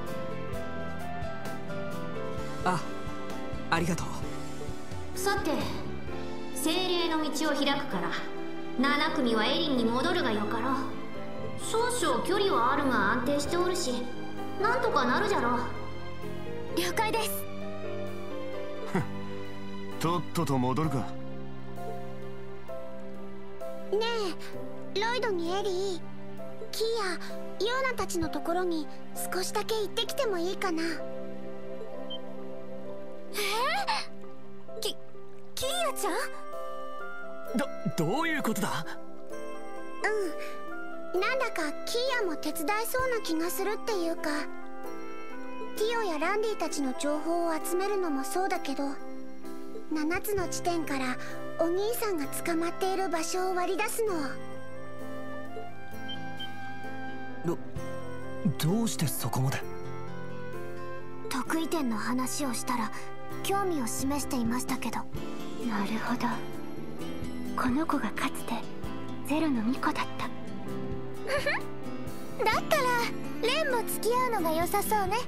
ありがとう。 さて、精霊の道を開くから7組はエリンに戻るがよかろう。少々距離はあるが安定しておるし、なんとかなるじゃろう。 了解です。 とっとと戻るか。 ねえ、ロイドにエリー、キーやヨーナたちのところに少しだけ行ってきてもいいかな。 キーヤちゃん？ どういうことだ？ なんだかキーヤも手伝いそうな気がするっていうか。 ティオやランディたちの情報を集めるのもそうだけど、7つの地点からお兄さんが捕まっている場所を割り出すの。 どうしてそこまで？ 得意点の話をしたら興味を示していましたけど。 なるほど、この子がかつてゼロの巫女だった。 だったらレンも付き合うのが良さそうね。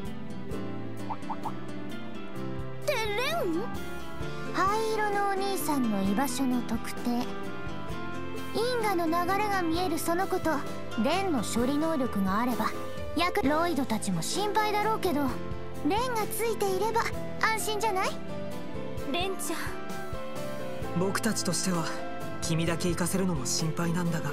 ってレン？灰色のお兄さんの居場所の特定、因果の流れが見えるその子とレンの処理能力があればロイドたちも心配だろうけど、レンがついていれば安心じゃない？ レンちゃん、 僕たちとしては君だけ行かせるのも心配なんだが。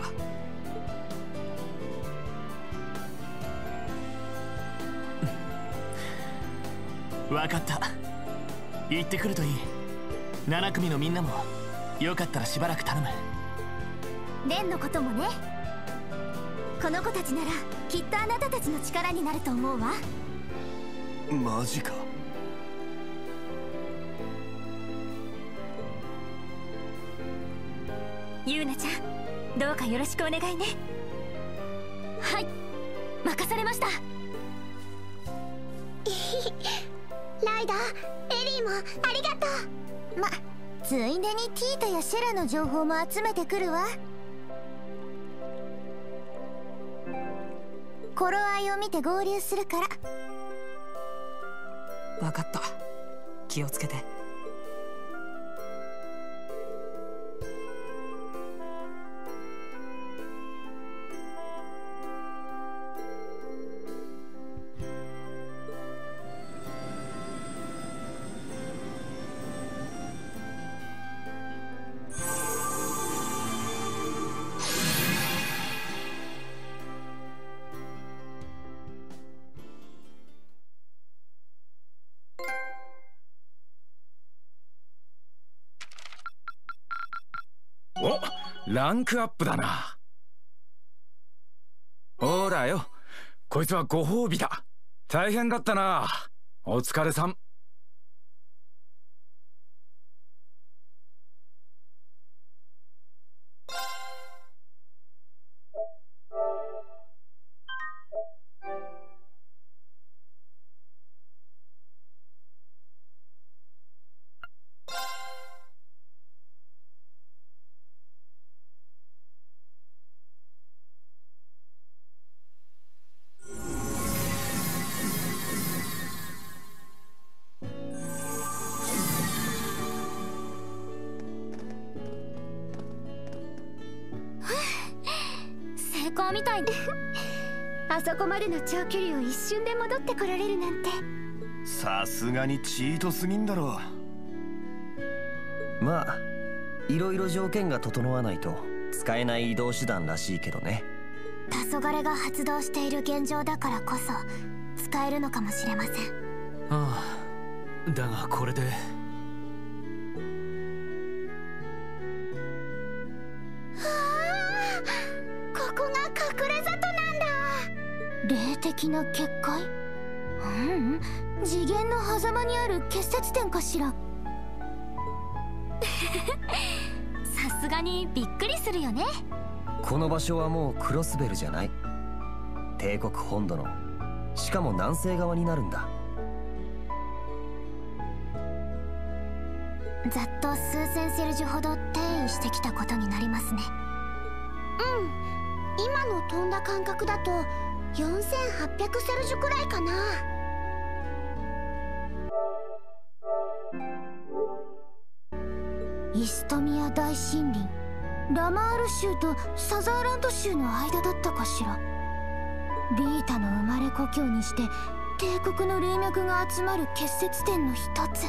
分かった、行ってくるといい。7組のみんなもよかったらしばらく頼む。 レンのこともね。この子たちならきっとあなたたちの力になると思うわ。 マジか。 ユーナちゃん、どうかよろしくお願いね。はい、任されました。 ライダー、エリーもありがとう。ついでにティータやシェラの情報も集めてくるわ。頃合いを見て合流するから。 分かった、気をつけて。 お、ランクアップだな。ほらよ、こいつはご褒美だ。大変だったな。お疲れさん。 成功みたいね。あそこまでの長距離を一瞬で戻ってこられるなんて。 さすがにチートすぎんだろ。 まあいろいろ条件が整わないと使えない移動手段らしいけどね。 黄昏が発動している現状だからこそ使えるのかもしれません。 ああ、だがこれでここが隠れ里なんだ。霊的な結界？次元の狭間にある結節点かしら。 さすがにびっくりするよね。 この場所はもうクロスベルじゃない。帝国本土の、しかも南西側になるんだ。 ざっと数千セルジュほど転移してきたことになりますね。今の飛んだ感覚だと4800セルジュくらいかな。イストミア大森林、ラマール州とサザーランド州の間だったかしら。ビータの生まれ故郷にして帝国の霊脈が集まる結節点の一つ。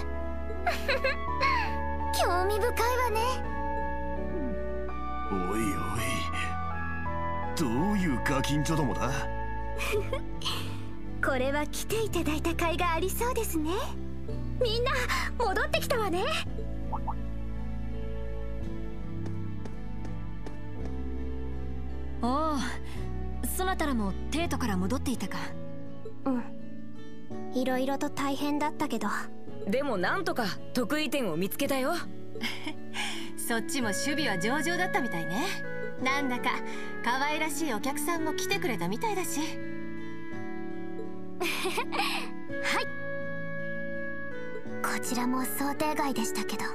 興味深いわね。 おいおい、どういうガキンチョどもだ。 これは来ていただいた甲斐がありそうですね。みんな戻ってきたわね。 おお、そなたらもテートから戻っていたか。 いろいろと大変だったけど。 でもなんとか得意点を見つけたよ。 そっちも守備は上々だったみたいね。なんだか可愛らしいお客さんも来てくれたみたいだし。 はい、こちらも想定外でしたけど。は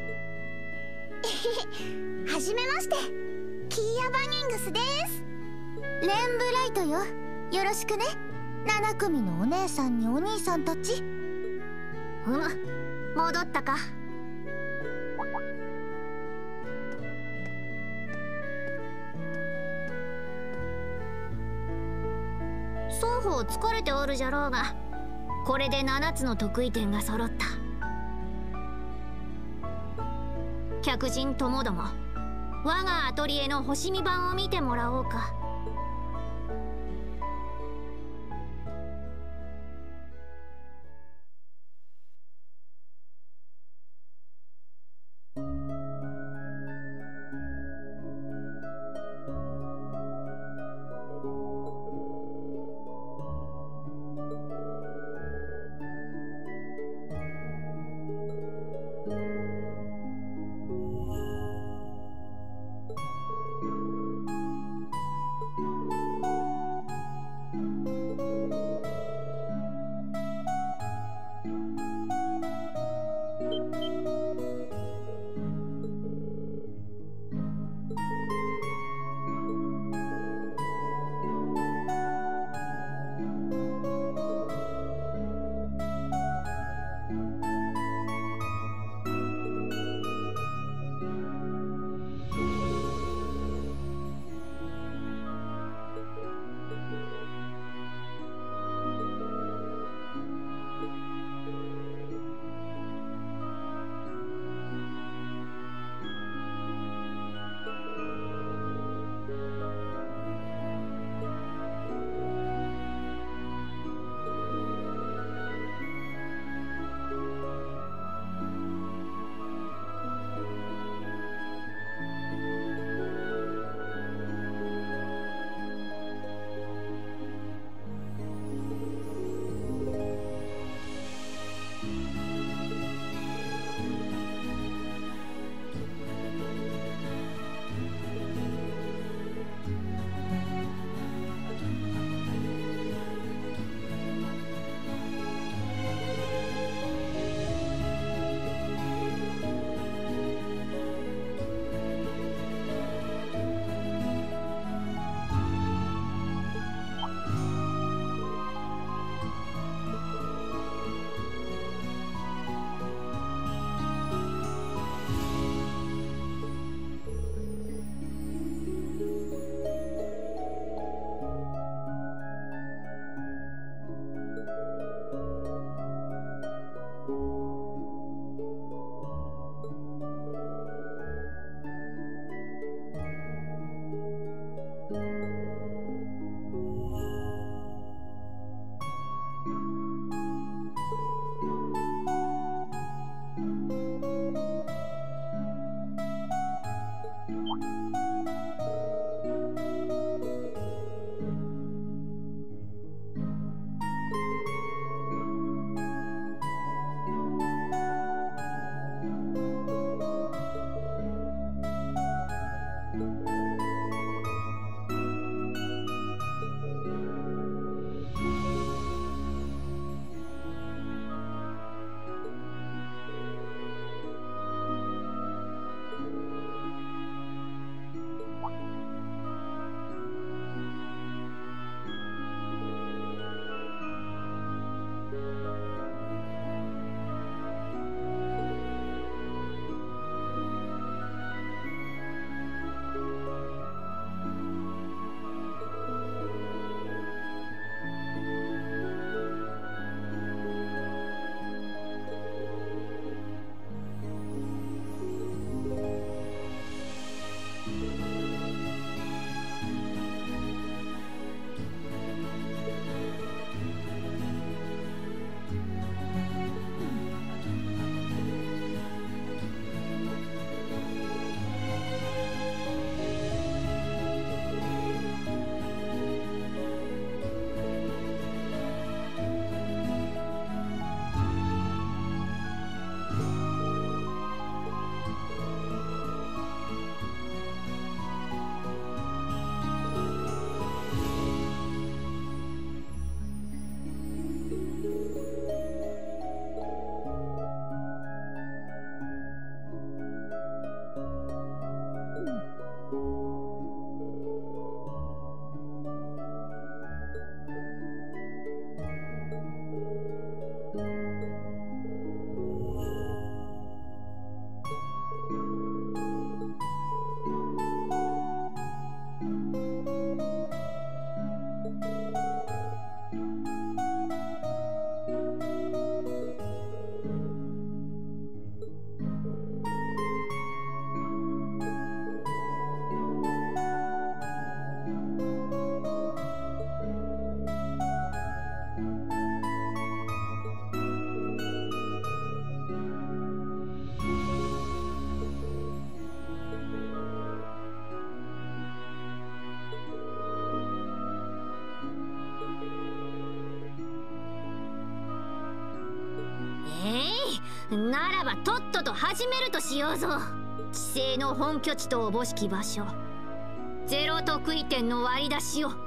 じめまして、キーヤ・バニングスです。レンブライトよ、よろしくね。7組のお姉さんにお兄さんたち。戻ったか。 双方疲れておるじゃろうが、これで7つの得意点が揃った。客人ともども、我がアトリエの星見版を見てもらおうか。 ならばとっとと始めるとしようぞ。地星の本拠地とおぼしき場所、ゼロ得意点の割り出しを。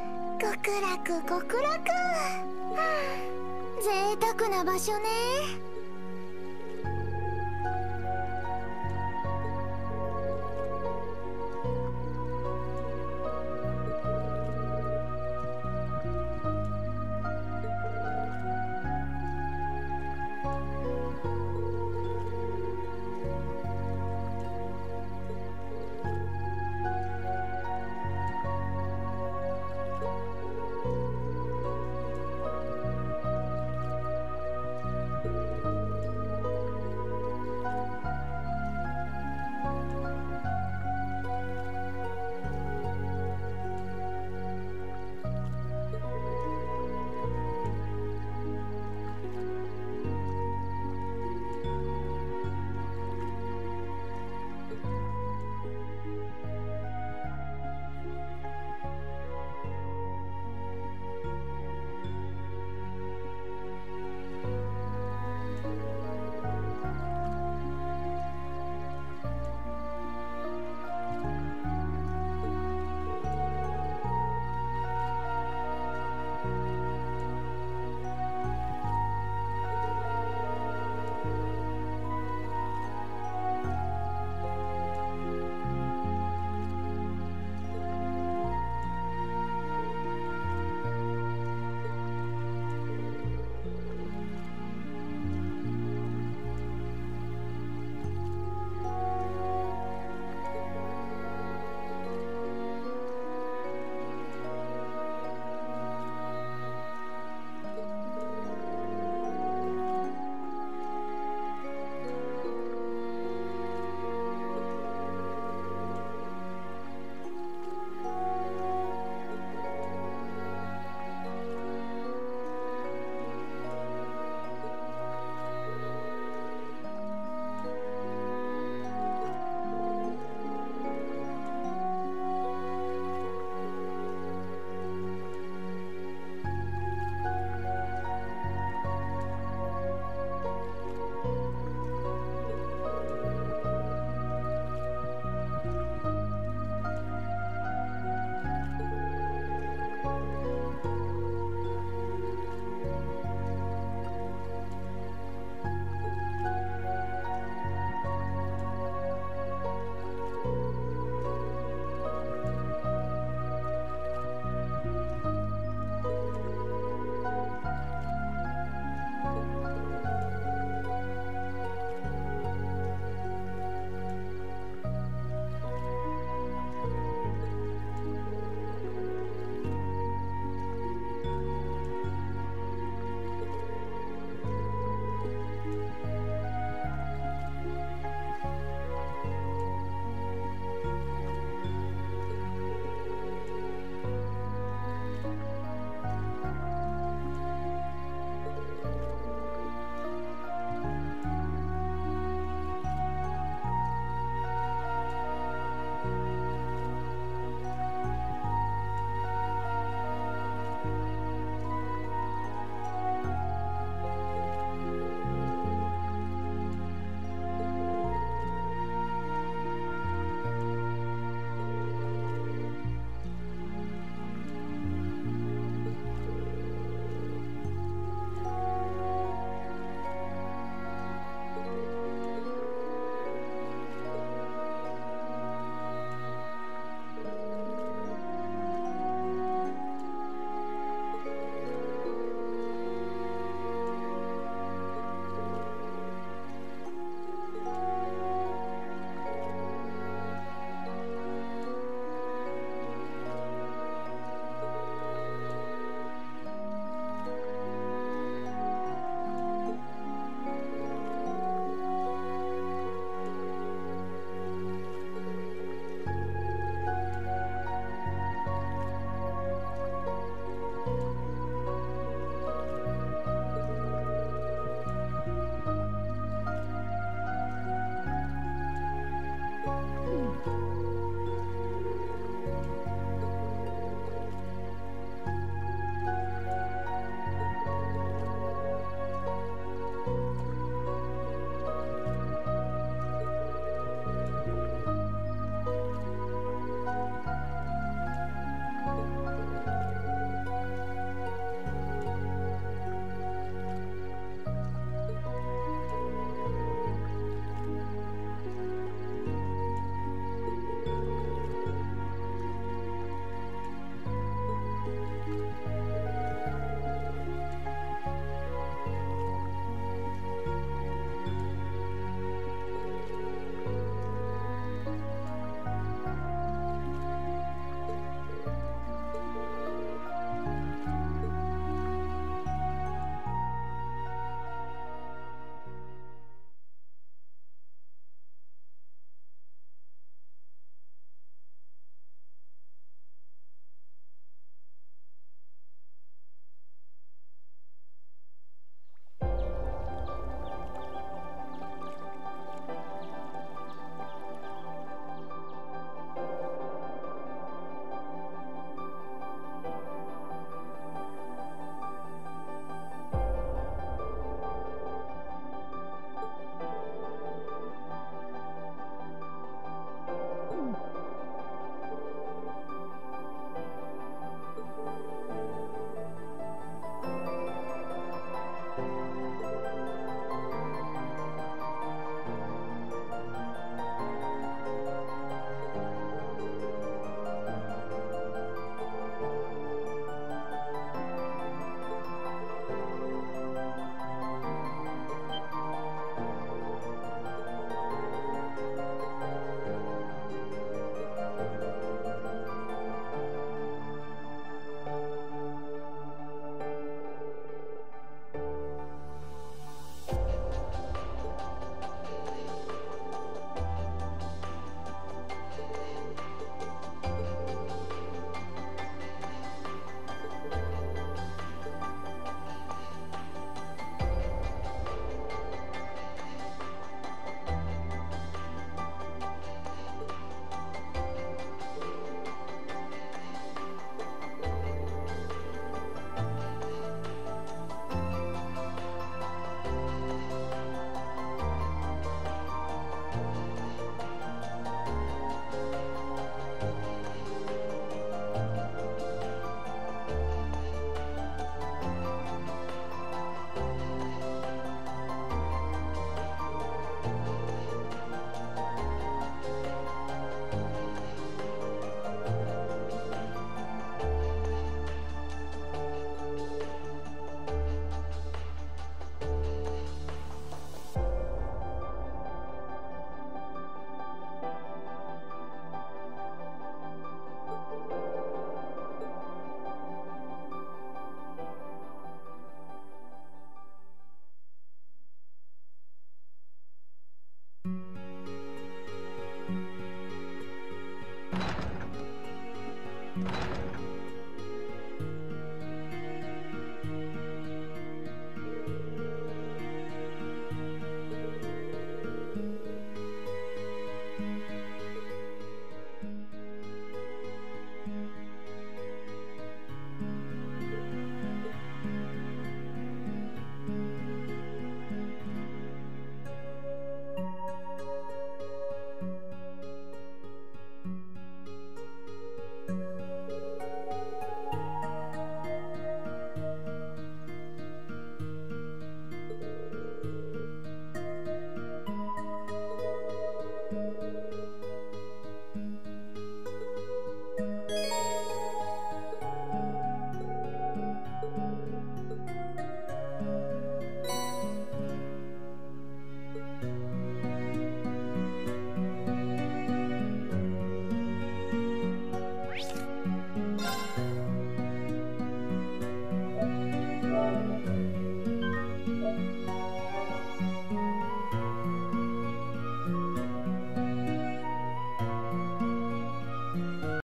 極楽極楽、贅沢な場所ね。